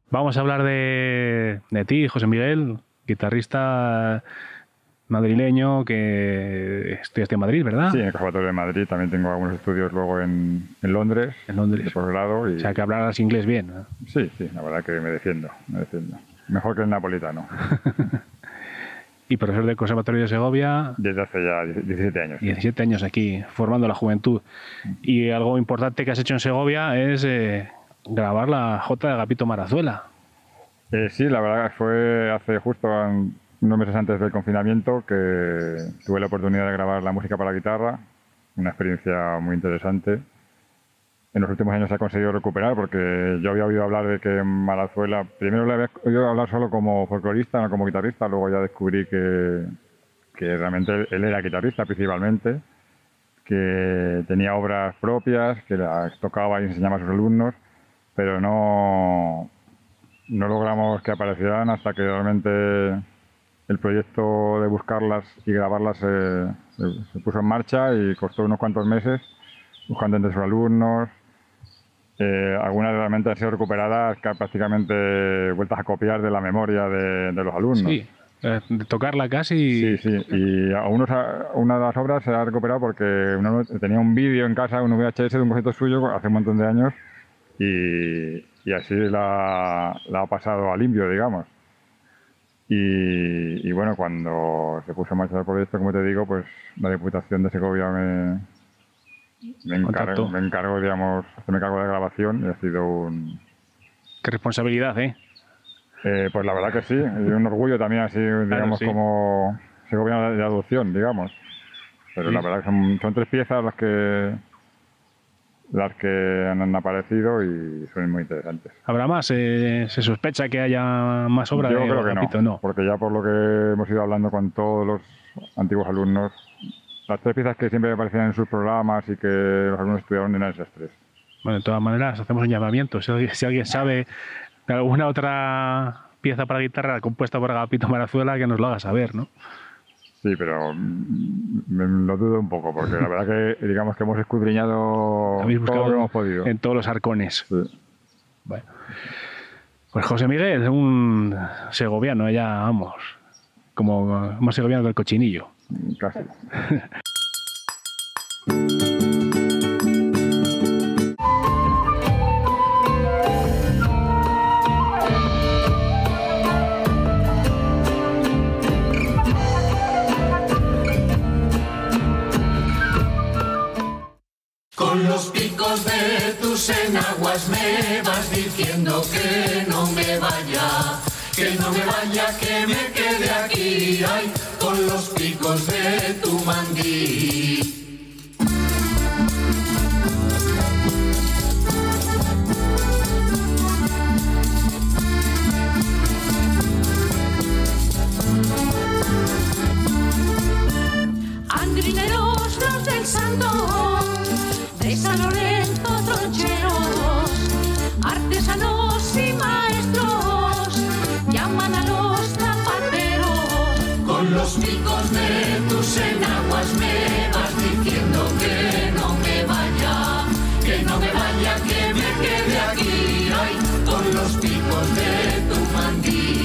Vamos a hablar de, de ti, José Miguel, guitarrista madrileño que estudiaste en Madrid, ¿verdad?
Sí, en el Conservatorio de Madrid. También tengo algunos estudios luego en, en Londres.
En Londres.
De posgrado. Y...
O sea, que hablarás inglés bien, ¿no?
Sí, sí, la verdad que me defiendo, me defiendo. Mejor que el napolitano.
Y profesor del Conservatorio de Segovia.
Desde hace ya diecisiete años.
diecisiete años aquí, formando la juventud. Y algo importante que has hecho en Segovia es eh, grabar la Jota de Agapito Marazuela.
Eh, sí, la verdad que fue hace justo unos meses antes del confinamiento que tuve la oportunidad de grabar la música para la guitarra. Una experiencia muy interesante. En los últimos años se ha conseguido recuperar porque yo había oído hablar de que Marazuela, primero le había oído hablar solo como folclorista, no como guitarrista, luego ya descubrí que, que realmente él era guitarrista principalmente, que tenía obras propias, que las tocaba y enseñaba a sus alumnos, pero no, no logramos que aparecieran hasta que realmente el proyecto de buscarlas y grabarlas se, se, se puso en marcha y costó unos cuantos meses buscando entre sus alumnos. Eh, algunas realmente han sido recuperadas, prácticamente vueltas a copiar de la memoria de, de los alumnos.
Sí, eh, de tocarla casi.
Sí, sí, y a unos, a, una de las obras se ha recuperado porque uno tenía un vídeo en casa, un V H S de un concierto suyo hace un montón de años y, y así la, la ha pasado a limpio, digamos. Y, y bueno, cuando se puso en marcha el proyecto, como te digo, pues la Diputación de Segovia me, me, encargo, me encargo, digamos, me cargo de la grabación y ha sido un...
Qué responsabilidad, ¿eh?
eh pues la verdad que sí, y un orgullo también así, digamos, claro, sí, como segoviano de adopción, digamos. Pero sí, la verdad que son, son tres piezas las que las que han aparecido y son muy interesantes.
¿Habrá más? Eh, ¿Se sospecha que haya más obra?
Yo
de
creo que
Agapito?
no,
no,
porque ya por lo que hemos ido hablando con todos los antiguos alumnos, las tres piezas que siempre aparecían en sus programas y que los alumnos estudiaron eran esas tres.
Bueno, de todas maneras, hacemos un llamamiento. Si alguien, si alguien sabe de alguna otra pieza para guitarra compuesta por Agapito Marazuela, que nos lo haga saber, ¿no?
Sí, pero me lo dudo un poco, porque la verdad que digamos que hemos escudriñado todo lo que hemos podido.
En todos los arcones.
Sí.
Bueno. Pues José Miguel, un segoviano, ya vamos, como más segoviano que el cochinillo.
Casi.
Con los picos de tus enaguas me vas diciendo que no me vaya, que no me vaya, que me quede aquí, ay, con los picos de tu mandí.
Angrineros los del Santo, de San Lorenzo troncheros, artesanos y maestros, llaman a los zapateros.
Con los picos de tus enaguas me vas diciendo que no me vaya, que no me vaya, que me quede aquí, ay, con los picos de tu mandí.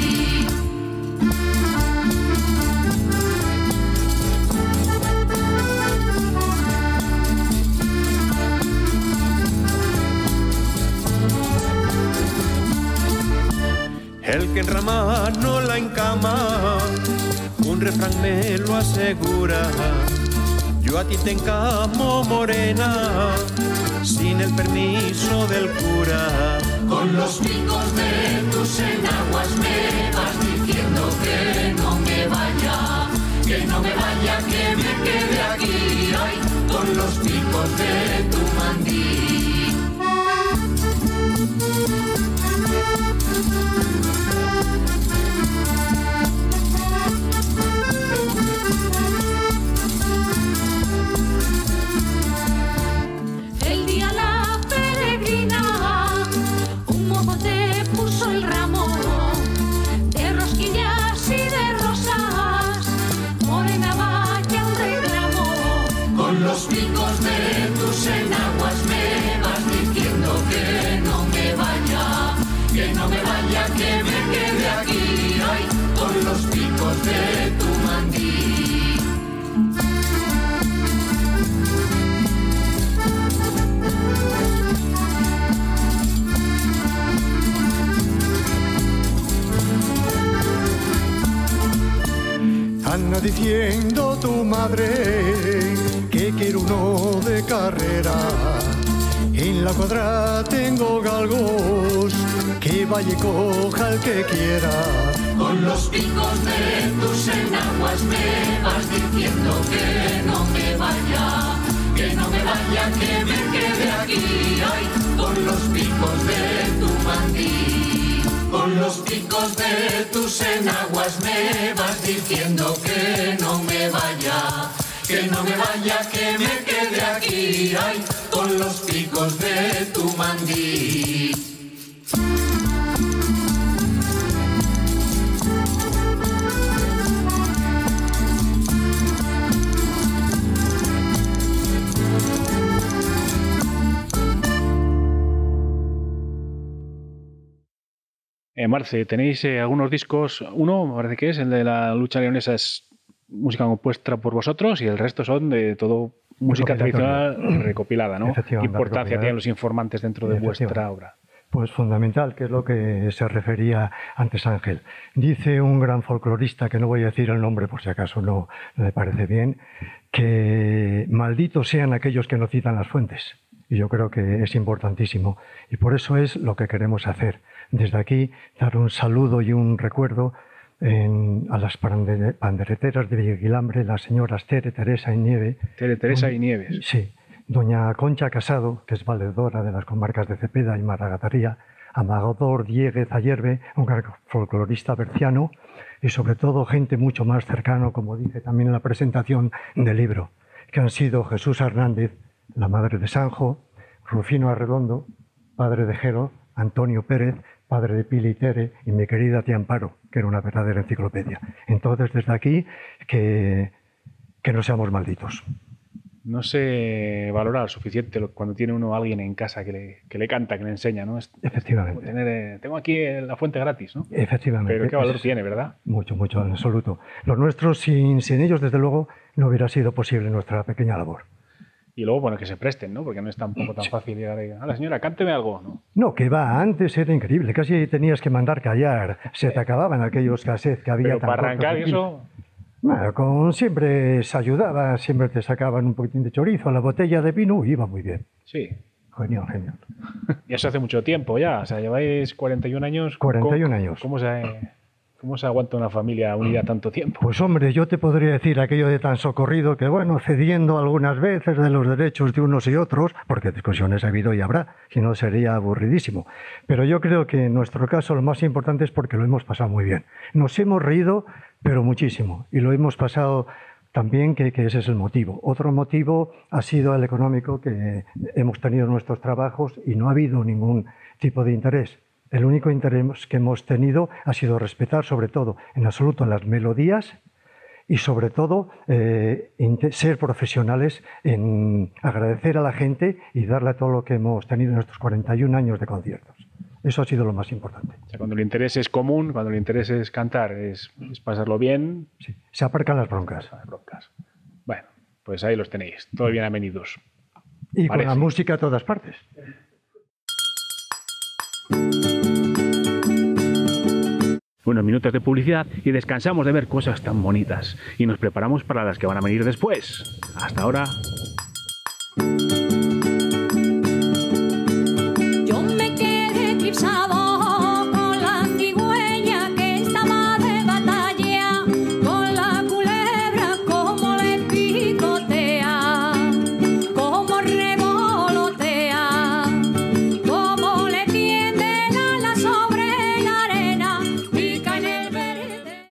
El que enrama no la encama, un refrán me lo asegura. Yo a ti te encamo, morena, sin el permiso del cura.
Con los picos de tus enaguas me vas diciendo que no me vaya, que no me vaya, que me quede aquí, ay, con los picos de tu mandí.
El día la peregrina, un mozo te puso el ramo de rosquillas y de rosas, morena vaya un reclamo.
Con los picos de tus enaguas me
Anda diciendo tu madre que quiero uno de carrera. En la cuadra tengo galgos, que vaya y coja el que quiera.
Con los picos de tus enaguas me vas diciendo que no me vaya, que no me vaya, que me quede aquí. Ay, con los picos de tu mandí, con los picos de tus enaguas me vas diciendo que no me vaya, que no me vaya, que me quede aquí. Ay, con los picos de tu mandí.
Eh, Marce, tenéis eh, algunos discos. Uno, me parece que es el de la lucha leonesa, es música compuesta por vosotros, y el resto son de todo música tradicional recopilada, ¿no? ¿Qué importancia tienen los informantes dentro de vuestra obra?
Pues fundamental, que es lo que se refería antes Ángel. Dice un gran folclorista, que no voy a decir el nombre por si acaso no le parece bien, que malditos sean aquellos que no citan las fuentes. Y yo creo que es importantísimo. Y por eso es lo que queremos hacer. Desde aquí, dar un saludo y un recuerdo en, a las pandereteras de Villaquilambre, las señoras Tere, Teresa y Nieve.
Tere, Teresa y Nieves.
Sí. Doña Concha Casado, que es valedora de las comarcas de Cepeda y Maragatería, Amador Dieguez Ayerbe, un gran folclorista berciano, y sobre todo gente mucho más cercana, como dice también en la presentación del libro, que han sido Jesús Hernández, la madre de Sanjo, Rufino Arredondo, padre de Jero, Antonio Pérez, padre de Pili y Tere, y mi querida tía Amparo, que era una verdadera enciclopedia. Entonces, desde aquí, que, que no seamos malditos.
No se valora lo suficiente cuando tiene uno a alguien en casa que le, que le canta, que le enseña, ¿no? Es,
Efectivamente.
Tener, eh, tengo aquí la fuente gratis, ¿no?
Efectivamente.
Pero qué valor
es,
tiene, ¿verdad?
Mucho, mucho, en absoluto. Los nuestros, sin, sin ellos, desde luego, no hubiera sido posible nuestra pequeña labor.
Y luego, bueno, que se presten, ¿no? Porque no es tampoco tan fácil llegar ahí. A la señora, cánteme algo, ¿no?
No, que va, antes era increíble. Casi tenías que mandar callar. Se te acababan aquellos cassettes que había.
Pero
tan
para arrancar y eso...
Bueno, con, siempre se ayudaba, siempre te sacaban un poquitín de chorizo, la botella de vino, iba muy bien.
Sí.
Genial, genial.
Y eso hace mucho tiempo ya, o sea, lleváis cuarenta y un años.
cuarenta y un
¿Cómo,
años.
¿Cómo se, cómo se aguanta una familia unida tanto tiempo?
Pues hombre, yo te podría decir aquello de tan socorrido que, bueno, cediendo algunas veces de los derechos de unos y otros, porque discusiones ha habido y habrá, si no sería aburridísimo. Pero yo creo que en nuestro caso lo más importante es porque lo hemos pasado muy bien. Nos hemos reído, pero muchísimo, y lo hemos pasado también, que, que ese es el motivo. Otro motivo ha sido el económico, que hemos tenido nuestros trabajos y no ha habido ningún tipo de interés. El único interés que hemos tenido ha sido respetar, sobre todo, en absoluto, las melodías y, sobre todo, eh, ser profesionales en agradecer a la gente y darle todo lo que hemos tenido en estos cuarenta y un años de conciertos. Eso ha sido lo más importante.
O sea, cuando el interés es común, cuando el interés es cantar, es, es pasarlo bien.
Sí, se aparcan las broncas.
Las broncas. Bueno, pues ahí los tenéis. Todo bien avenidos.
Y
Parece.
Con la música a todas partes.
Unos minutos de publicidad y descansamos de ver cosas tan bonitas. Y nos preparamos para las que van a venir después. Hasta ahora.
Con la cigüeña que estaba de batalla, con la culebra como le picotea, como revolotea, como le tiende la ala sobre la arena, pica en el verde.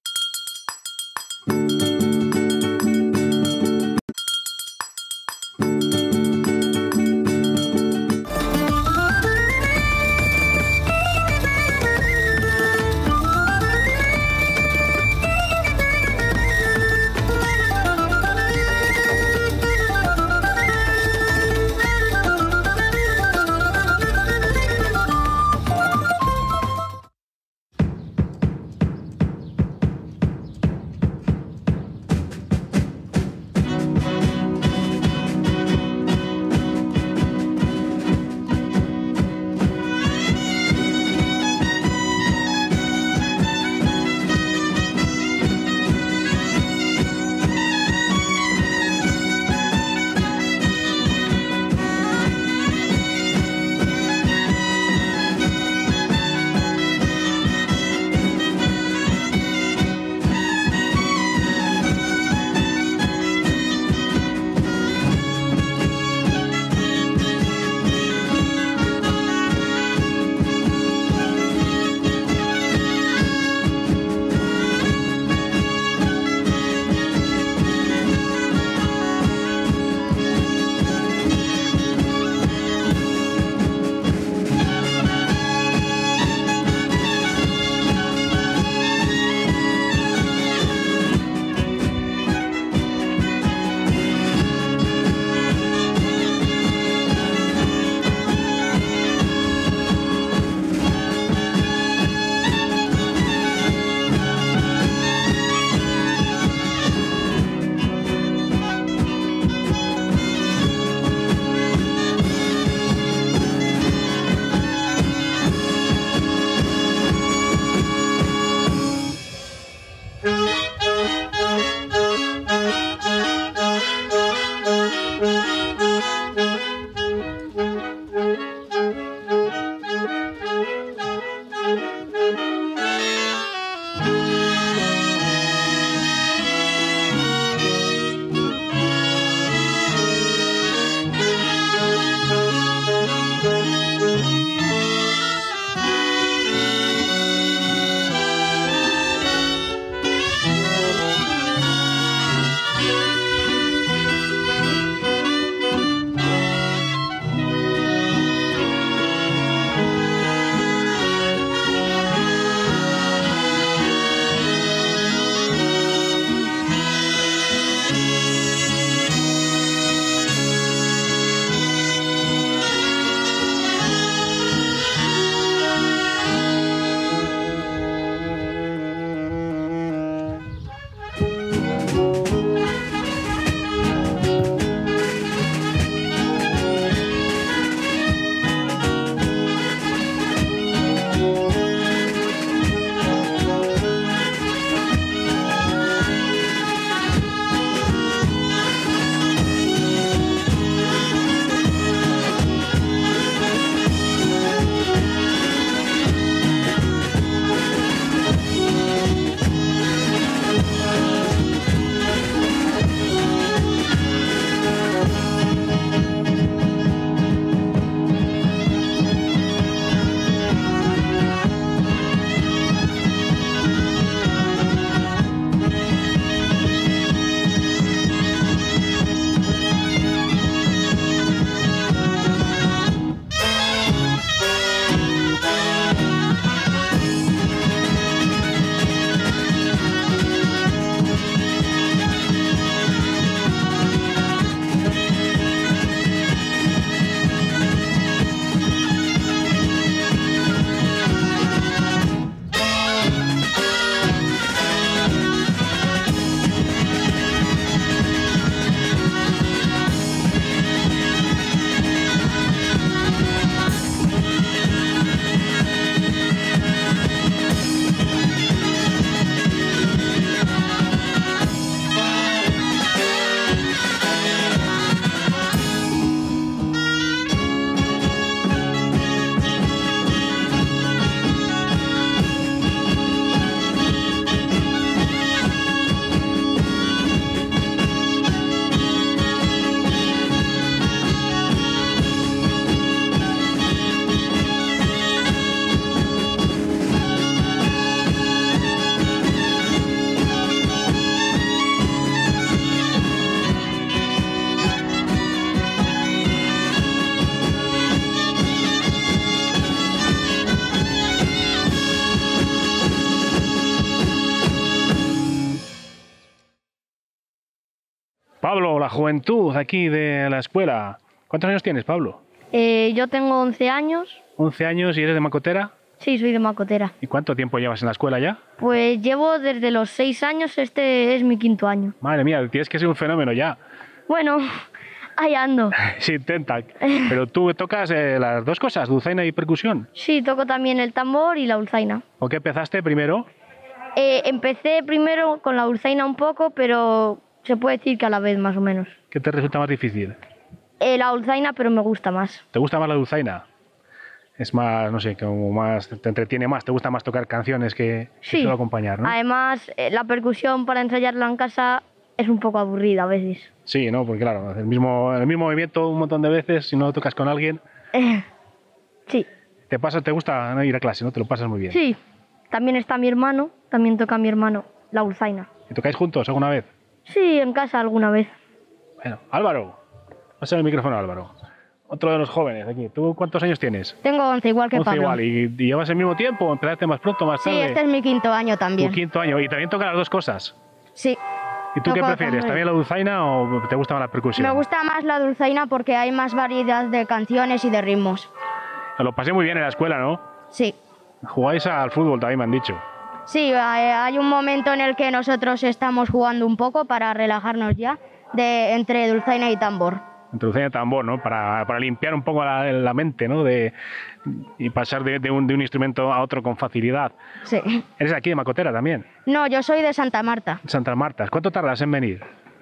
Pablo, la juventud aquí de la escuela. ¿Cuántos años tienes, Pablo?
Eh, yo tengo once años.
once años y eres de Macotera.
Sí, soy de Macotera.
¿Y cuánto tiempo llevas en la escuela ya?
Pues llevo desde los seis años, este es mi quinto año.
Madre mía, tienes que ser un fenómeno ya.
Bueno, ahí ando.
Se intenta. Pero tú tocas eh, las dos cosas, dulzaina y percusión.
Sí, toco también el tambor y la dulzaina.
¿O qué empezaste primero?
Eh, empecé primero con la dulzaina un poco, pero se puede decir que a la vez más o menos.
¿Qué te resulta más difícil?
Eh, la dulzaina, pero me gusta más.
¿Te gusta más la dulzaina? Es más, no sé, como más, te entretiene más, te gusta más tocar canciones que,
Sí.
que solo acompañar, ¿no?
Además, eh, la percusión para ensayarla en casa es un poco aburrida a veces.
Sí, ¿no? Porque claro, el mismo, el mismo movimiento un montón de veces, si no tocas con alguien,
Eh, sí,
te pasa, te gusta ¿no? ir a clase, ¿no? Te lo pasas muy bien.
sí. También está mi hermano, también toca mi hermano la dulzaina.
¿Y tocáis juntos alguna vez?
Sí, en casa alguna vez.
Bueno, Álvaro, pasa el micrófono a Álvaro. Otro de los jóvenes aquí. ¿Tú cuántos años tienes?
Tengo once, igual que
once
Pablo.
igual. ¿Y, y llevas el mismo tiempo? ¿O empezaste más pronto, más
Sí,
tarde?
este es mi quinto año también.
Tu quinto año. ¿Y también toca las dos cosas?
Sí.
¿Y tú qué
Toco
prefieres?
tambor.
¿También la dulzaina o te gusta más la percusión?
Me gusta más la dulzaina porque hay más variedad de canciones y de ritmos.
Lo pasé muy bien en la escuela, ¿no?
Sí.
Jugáis al fútbol también, me han dicho.
Sí, hay hay un momento en el que nosotros estamos jugando un poco para relajarnos ya, de, entre dulzaina y tambor.
Entre dulzaina y tambor, ¿no? Para, para limpiar un poco la, la mente, ¿no? De, y pasar de, de, un, de un instrumento a otro con facilidad.
Sí.
¿Eres aquí de Macotera también?
No, yo soy de Santa Marta.
Santa Marta. ¿Cuánto tardas en venir?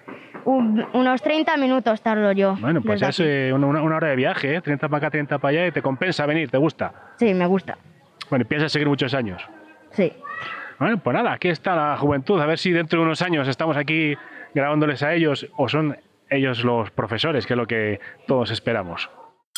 Un- unos treinta minutos tardo yo.
Bueno, pues
desde
es
aquí.
eh, una, una hora de viaje, ¿eh? treinta para acá, treinta para allá y te compensa venir, ¿te gusta?
Sí, me gusta.
Bueno, y piensas seguir muchos años.
Sí.
Bueno, pues nada, aquí está la juventud. A ver si dentro de unos años estamos aquí grabándoles a ellos o son ellos los profesores, que es lo que todos esperamos.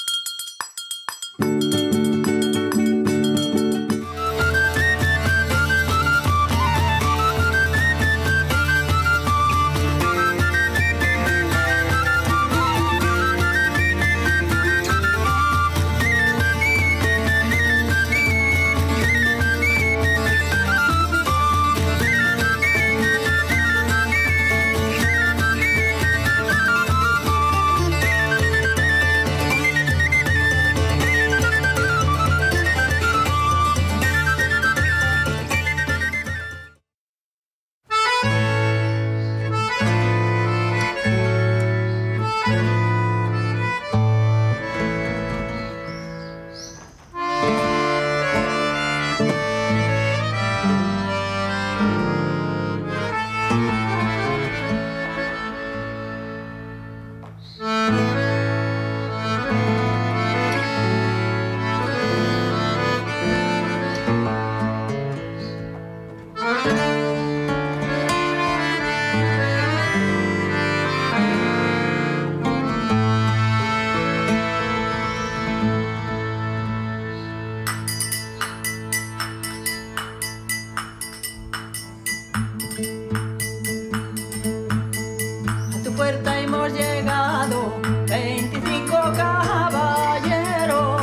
A tu puerta hemos llegado, veinticinco caballeros.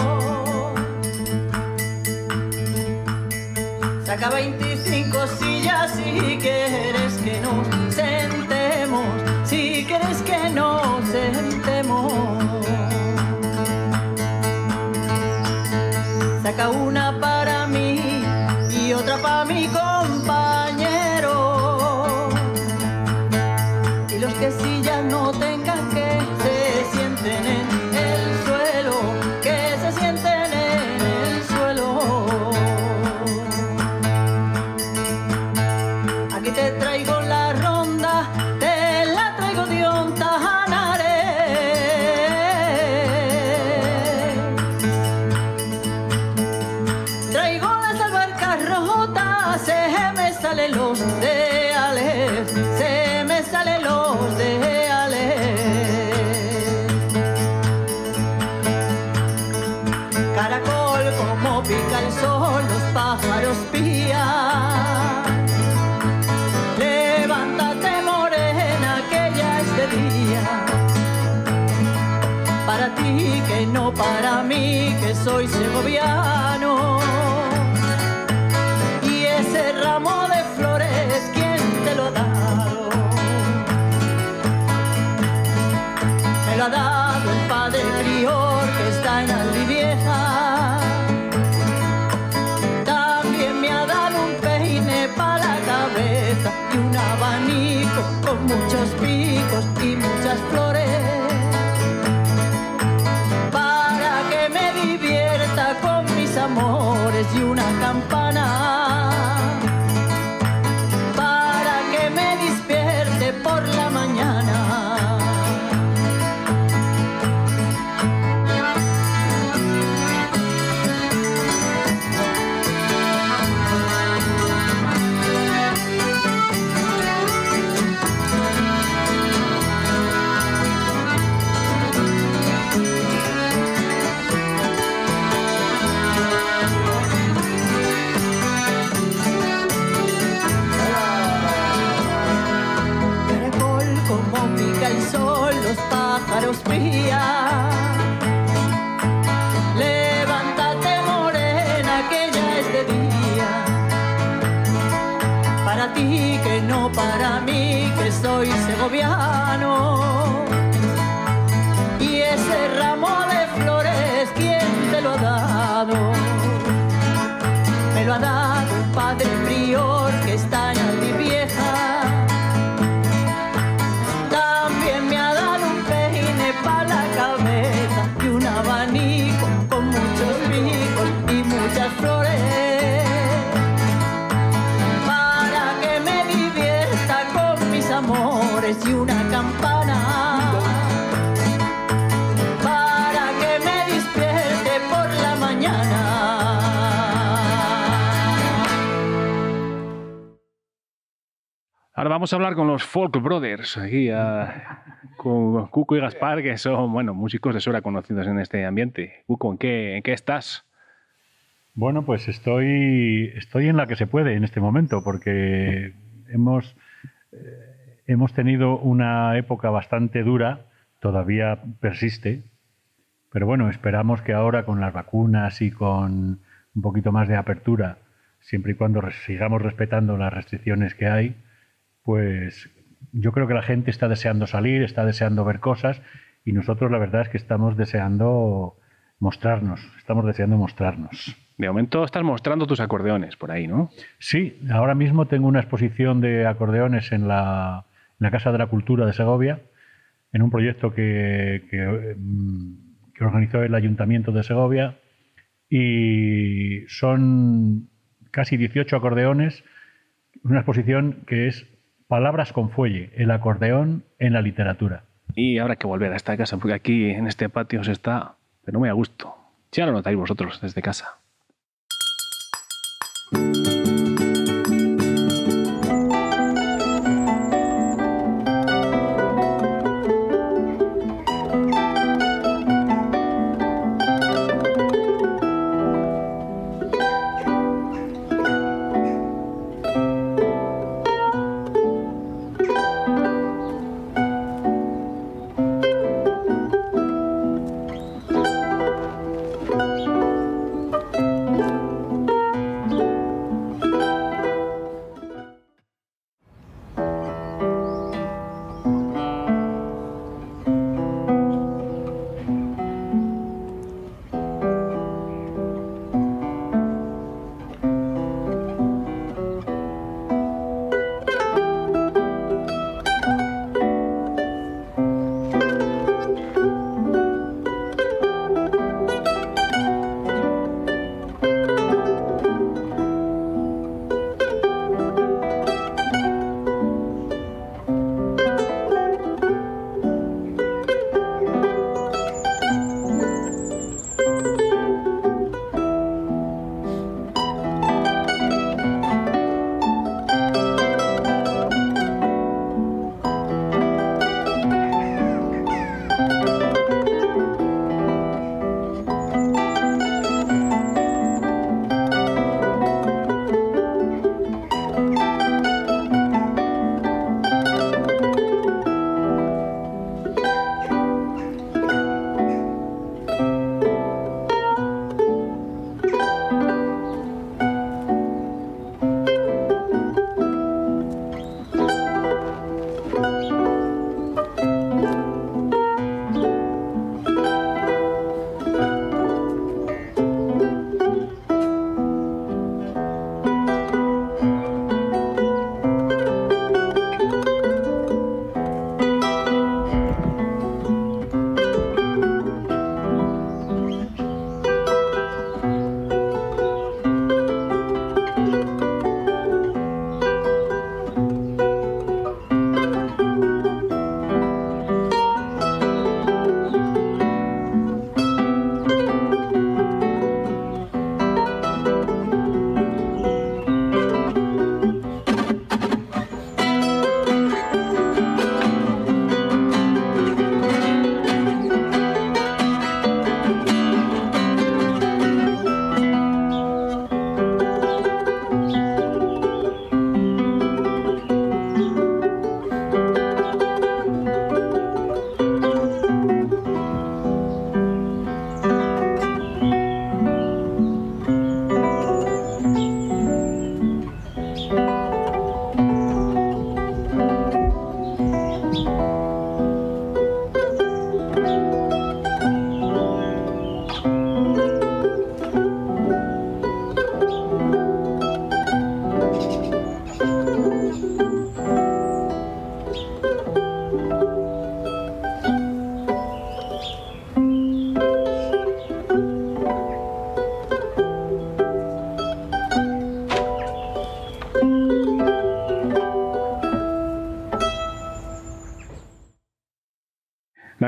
Saca veinticinco sillas si quieres que nos sentemos, si quieres que nos sentemos. Saca una para mí y otra para mi compañero. Y los que sillas no tengan, que se sienten en el suelo, que se sienten en el suelo. Aquí te traigo la ronda, te la traigo de Ontajanare. Traigo las albarcas rotas, se me salen los reales, se me salen los reales. Caracol, como pica el sol, los pájaros pían. Levántate, morena, que ya es de día. Para ti, que no para mí, que soy segoviano. Y ese ramo de flores, ¿quién te lo ha dado? un abanico con muchos picos y muchas flores, para que me divierta con mis amores, y una campana para que me despierte por la mañana. Los pájaros pían, levántate morena que ya es de día, para ti que no para mí que soy segoviano, y ese ramo de flores ¿quién te lo ha dado? Me lo ha dado un padre prior que está en Aldivieja. Para la cabeza y un abanico con muchos picos y muchas flores, para que me divierta con mis amores, y una campana para que me despierte por la mañana.
Ahora vamos a hablar con los Folk Brothers, aquí a, con Cuco y Gaspar, que son, bueno, músicos de sobra conocidos en este ambiente. Cuco, ¿en qué, en qué estás?
Bueno, pues estoy, estoy en la que se puede en este momento, porque hemos, eh, hemos tenido una época bastante dura, todavía persiste, pero bueno, esperamos que ahora con las vacunas y con un poquito más de apertura, siempre y cuando sigamos respetando las restricciones que hay, pues yo creo que la gente está deseando salir, está deseando ver cosas, y nosotros la verdad es que estamos deseando mostrarnos, estamos deseando mostrarnos.
De momento estás mostrando tus acordeones por ahí, ¿no?
Sí, ahora mismo tengo una exposición de acordeones en la, en la Casa de la Cultura de Segovia, en un proyecto que, que, que organizó el Ayuntamiento de Segovia, y son casi dieciocho acordeones, una exposición que es Palabras con fuelle, el acordeón en la literatura.
Y habrá que volver a esta casa, porque aquí en este patio se está, pero muy a gusto. Ya lo notáis vosotros desde casa.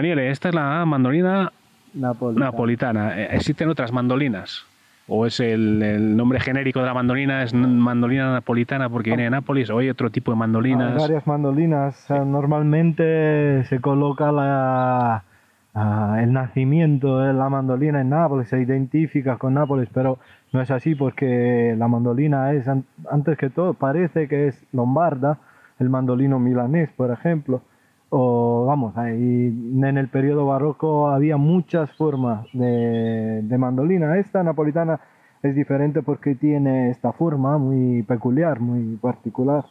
Daniele, esta es la mandolina
napolitana.
napolitana. ¿Existen otras mandolinas? ¿O es el, el nombre genérico de la mandolina es mandolina napolitana porque viene de Nápoles? ¿O hay otro tipo de mandolinas?
Hay varias mandolinas. Normalmente se coloca la, uh, el nacimiento de la mandolina en Nápoles, se identifica con Nápoles, pero no es así porque la mandolina es, antes que todo, parece que es lombarda, el mandolino milanés, por ejemplo. O vamos, ahí en el periodo barroco había muchas formas de, de mandolina. Esta napolitana es diferente porque tiene esta forma muy peculiar, muy particular.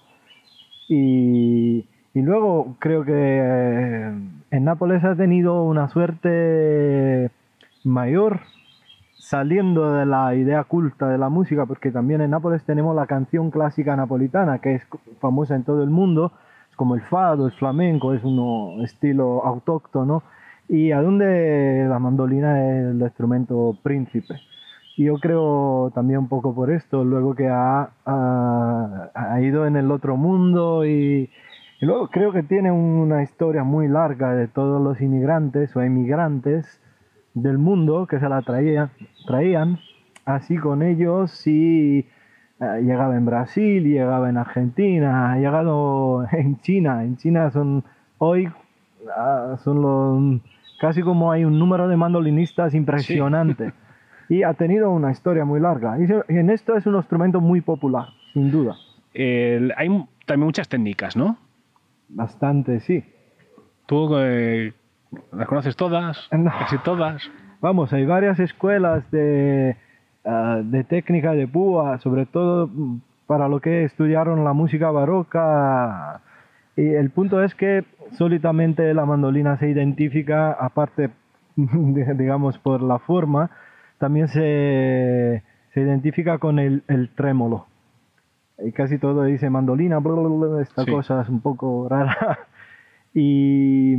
Y, y luego creo que eh, en Nápoles ha tenido una suerte mayor saliendo de la idea culta de la música, porque también en Nápoles tenemos la canción clásica napolitana, que es famosa en todo el mundo, como el fado, el flamenco, es un estilo autóctono, y a donde la mandolina es el instrumento príncipe. Y yo creo también un poco por esto, luego que ha, ha, ha ido en el otro mundo, y, y luego creo que tiene una historia muy larga de todos los inmigrantes o emigrantes del mundo que se la traían, traían así con ellos, y Uh, llegaba en Brasil, llegaba en Argentina, ha llegado en China. En China son hoy uh, son los, casi como hay un número de mandolinistas impresionante. Sí. Y ha tenido una historia muy larga. Y, y en esto es un instrumento muy popular, sin duda.
El, hay también muchas técnicas, ¿no?
Bastante, sí.
¿Tú eh, las conoces todas?
No.
Casi todas.
Vamos, hay varias escuelas de... Uh, de técnica de púa, sobre todo para lo que estudiaron la música barroca. Y el punto es que solitamente la mandolina se identifica, aparte, digamos, por la forma, también se, se identifica con el, el trémolo. Y casi todo dice mandolina, bla, bla, bla, esta sí. cosa es un poco rara. Y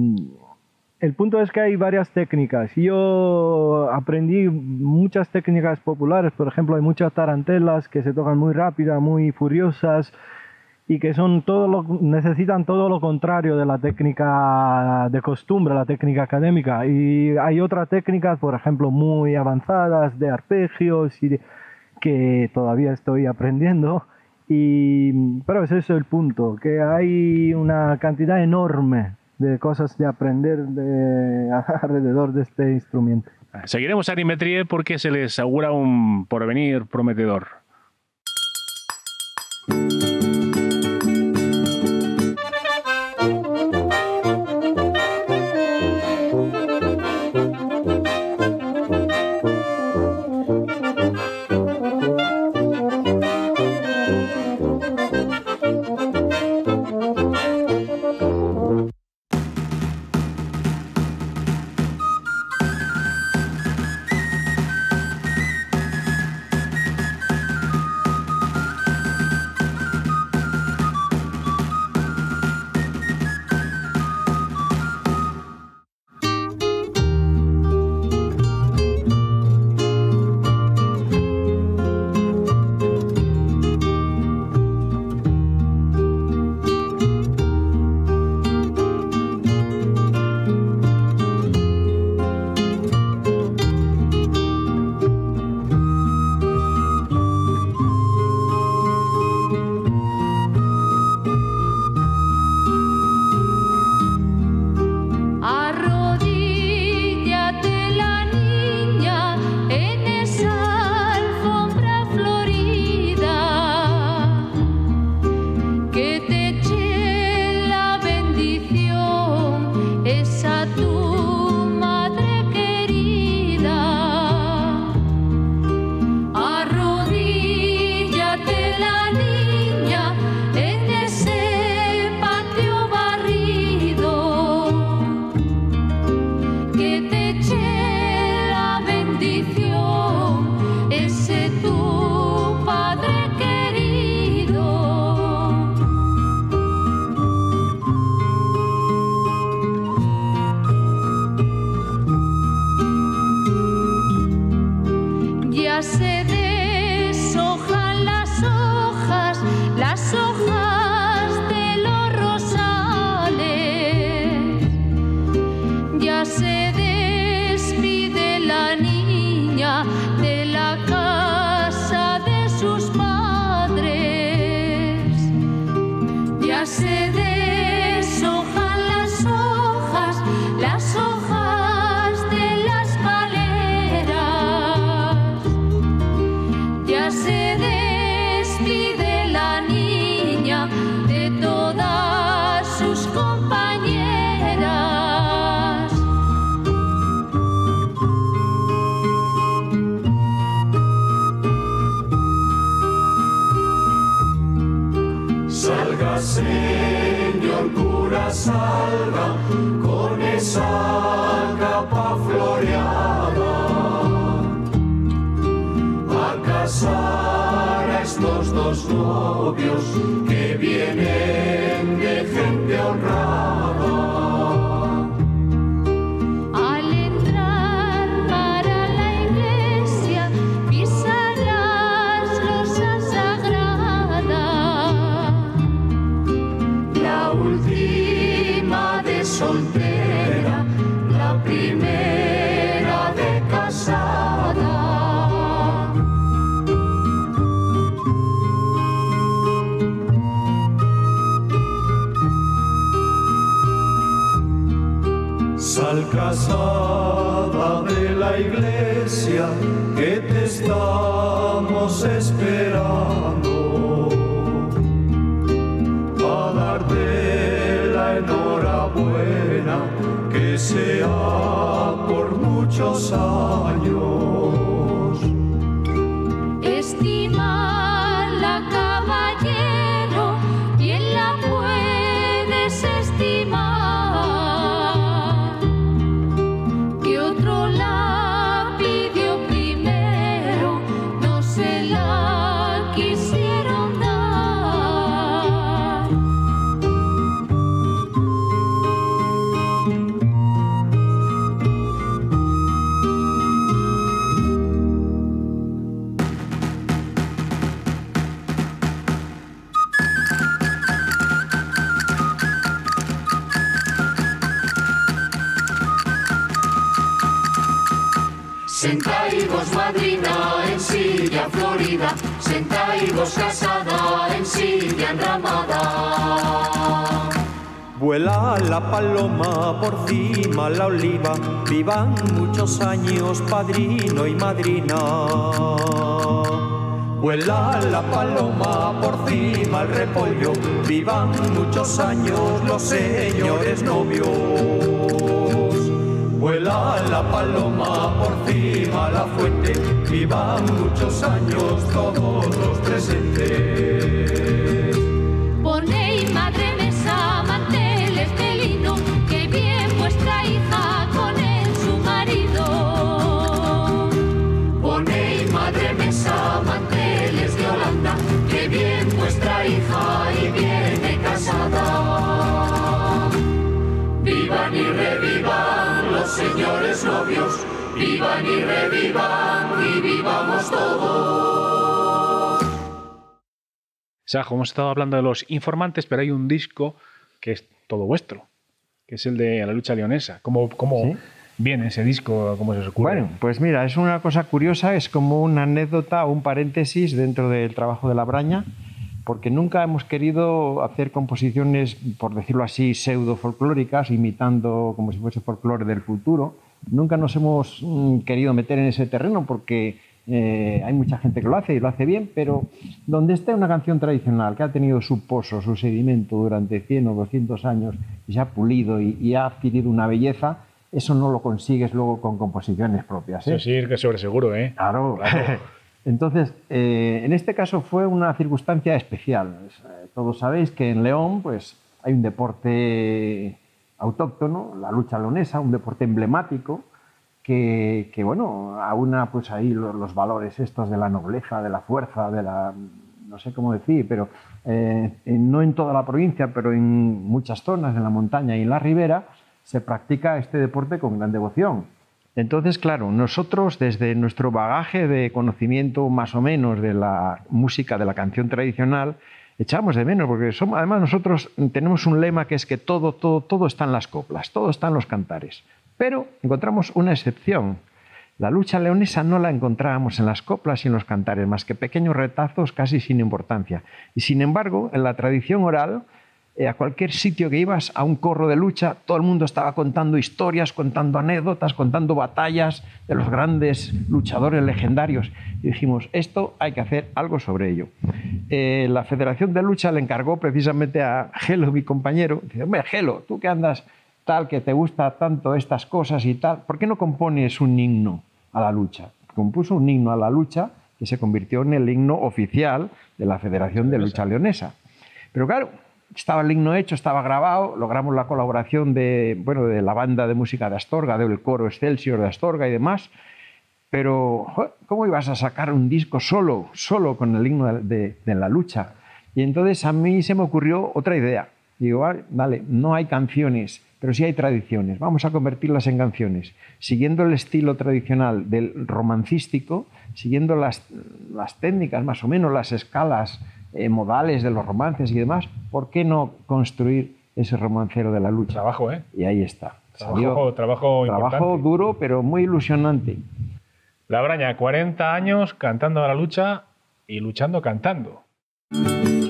el punto es que hay varias técnicas. Yo aprendí muchas técnicas populares, por ejemplo, hay muchas tarantelas que se tocan muy rápidas, muy furiosas, y que son todo lo, necesitan todo lo contrario de la técnica de costumbre, la técnica académica. Y hay otras técnicas, por ejemplo, muy avanzadas de arpegios, y de, que todavía estoy aprendiendo. Y, pero ese es el punto, que hay una cantidad enorme de cosas de aprender de, alrededor de este instrumento.
Seguiremos a Arimetrie porque se les augura un porvenir prometedor.
Ya se deshojan las hojas, las hojas de las galeras. Ya se despide la niña de todas sus compañeras.
Salga, señor cura, salga con esa capa floreada a casar a estos dos novios que vienen de gente honrada.
Al entrar para la iglesia pisarás losa sagrada.
La última de soltera, la primera de casada. Sal casada de la iglesia que te estamos esperando a darte la enhorabuena, que sea por muchos años.
Estímala, caballero, bien la puedes estimar. Que otro la pidió primero, no se la quisieron dar.
Sentáis madrina en silla florida, sentáis casada en silla enramada.
Vuela la paloma por cima la oliva, vivan muchos años padrino y madrina. Vuela la paloma por cima el repollo, vivan muchos años los señores novios. Vuela la paloma por cima la fuente, vivan muchos años todos los presentes.
Ponéis, madre mesa, manteles de lino, que bien vuestra hija con él su marido.
Ponéis, madre mesa, manteles de Holanda, que bien vuestra hija y viene casada. Vivan y revivan los señores novios, vivan y revivan y vivamos todos.
Sajo, hemos estado hablando de Los Informantes, pero hay un disco que es todo vuestro, que es el de La Lucha Leonesa. ¿Cómo, cómo ¿Sí? viene ese disco? ¿Cómo se os ocurre?
Bueno, pues mira, es una cosa curiosa, es como una anécdota o un paréntesis dentro del trabajo de La Braña, porque nunca hemos querido hacer composiciones, por decirlo así, pseudo-folclóricas, imitando como si fuese folclore del futuro. Nunca nos hemos mm, querido meter en ese terreno porque eh, hay mucha gente que lo hace y lo hace bien, pero donde esté una canción tradicional que ha tenido su pozo, su sedimento durante cien o doscientos años y se ha pulido y, y ha adquirido una belleza, eso no lo consigues luego con composiciones propias, ¿eh?
Eso sí, que sobre seguro, ¿eh?
Claro, claro. Entonces, eh, en este caso fue una circunstancia especial. Todos sabéis que en León pues, hay un deporte autóctono, la lucha leonesa, un deporte emblemático que, que bueno, aúna pues, ahí los, los valores estos de la nobleza, de la fuerza, de la... no sé cómo decir, pero eh, no en toda la provincia, pero en muchas zonas, en la montaña y en la ribera, se practica este deporte con gran devoción. Entonces, claro, nosotros desde nuestro bagaje de conocimiento más o menos de la música, de la canción tradicional, echamos de menos, porque somos, además nosotros tenemos un lema que es que todo, todo, todo está en las coplas, todo está en los cantares. Pero encontramos una excepción. La lucha leonesa no la encontrábamos en las coplas y en los cantares, más que pequeños retazos casi sin importancia. Y sin embargo, en la tradición oral eh, a cualquier sitio que ibas, a un corro de lucha, todo el mundo estaba contando historias, contando anécdotas, contando batallas de los grandes luchadores legendarios. Y dijimos, esto hay que hacer algo sobre ello. Eh, la Federación de Lucha le encargó precisamente a Gelo, mi compañero, dice, hombre, Gelo, tú que andas tal, que te gusta tanto estas cosas y tal, ¿por qué no compones un himno a la lucha? Compuso un himno a la lucha que se convirtió en el himno oficial de la Federación de Lucha Leonesa. Pero claro, estaba el himno hecho, estaba grabado, logramos la colaboración de, bueno, de la banda de música de Astorga, del coro Excelsior de Astorga y demás, pero ¿cómo ibas a sacar un disco solo, solo con el himno de, de la lucha? Y entonces a mí se me ocurrió otra idea. Digo, vale, vale, no hay canciones, pero sí hay tradiciones, vamos a convertirlas en canciones, siguiendo el estilo tradicional del romancístico, siguiendo las, las técnicas, más o menos, las escalas eh, modales de los romances y demás. ¿Por qué no construir ese romancero de la lucha?
Trabajo, ¿eh?
Y ahí está.
Trabajo,
Salió,
trabajo,
trabajo
importante.
duro, pero muy ilusionante.
La Braña, cuarenta años cantando a la lucha y luchando cantando.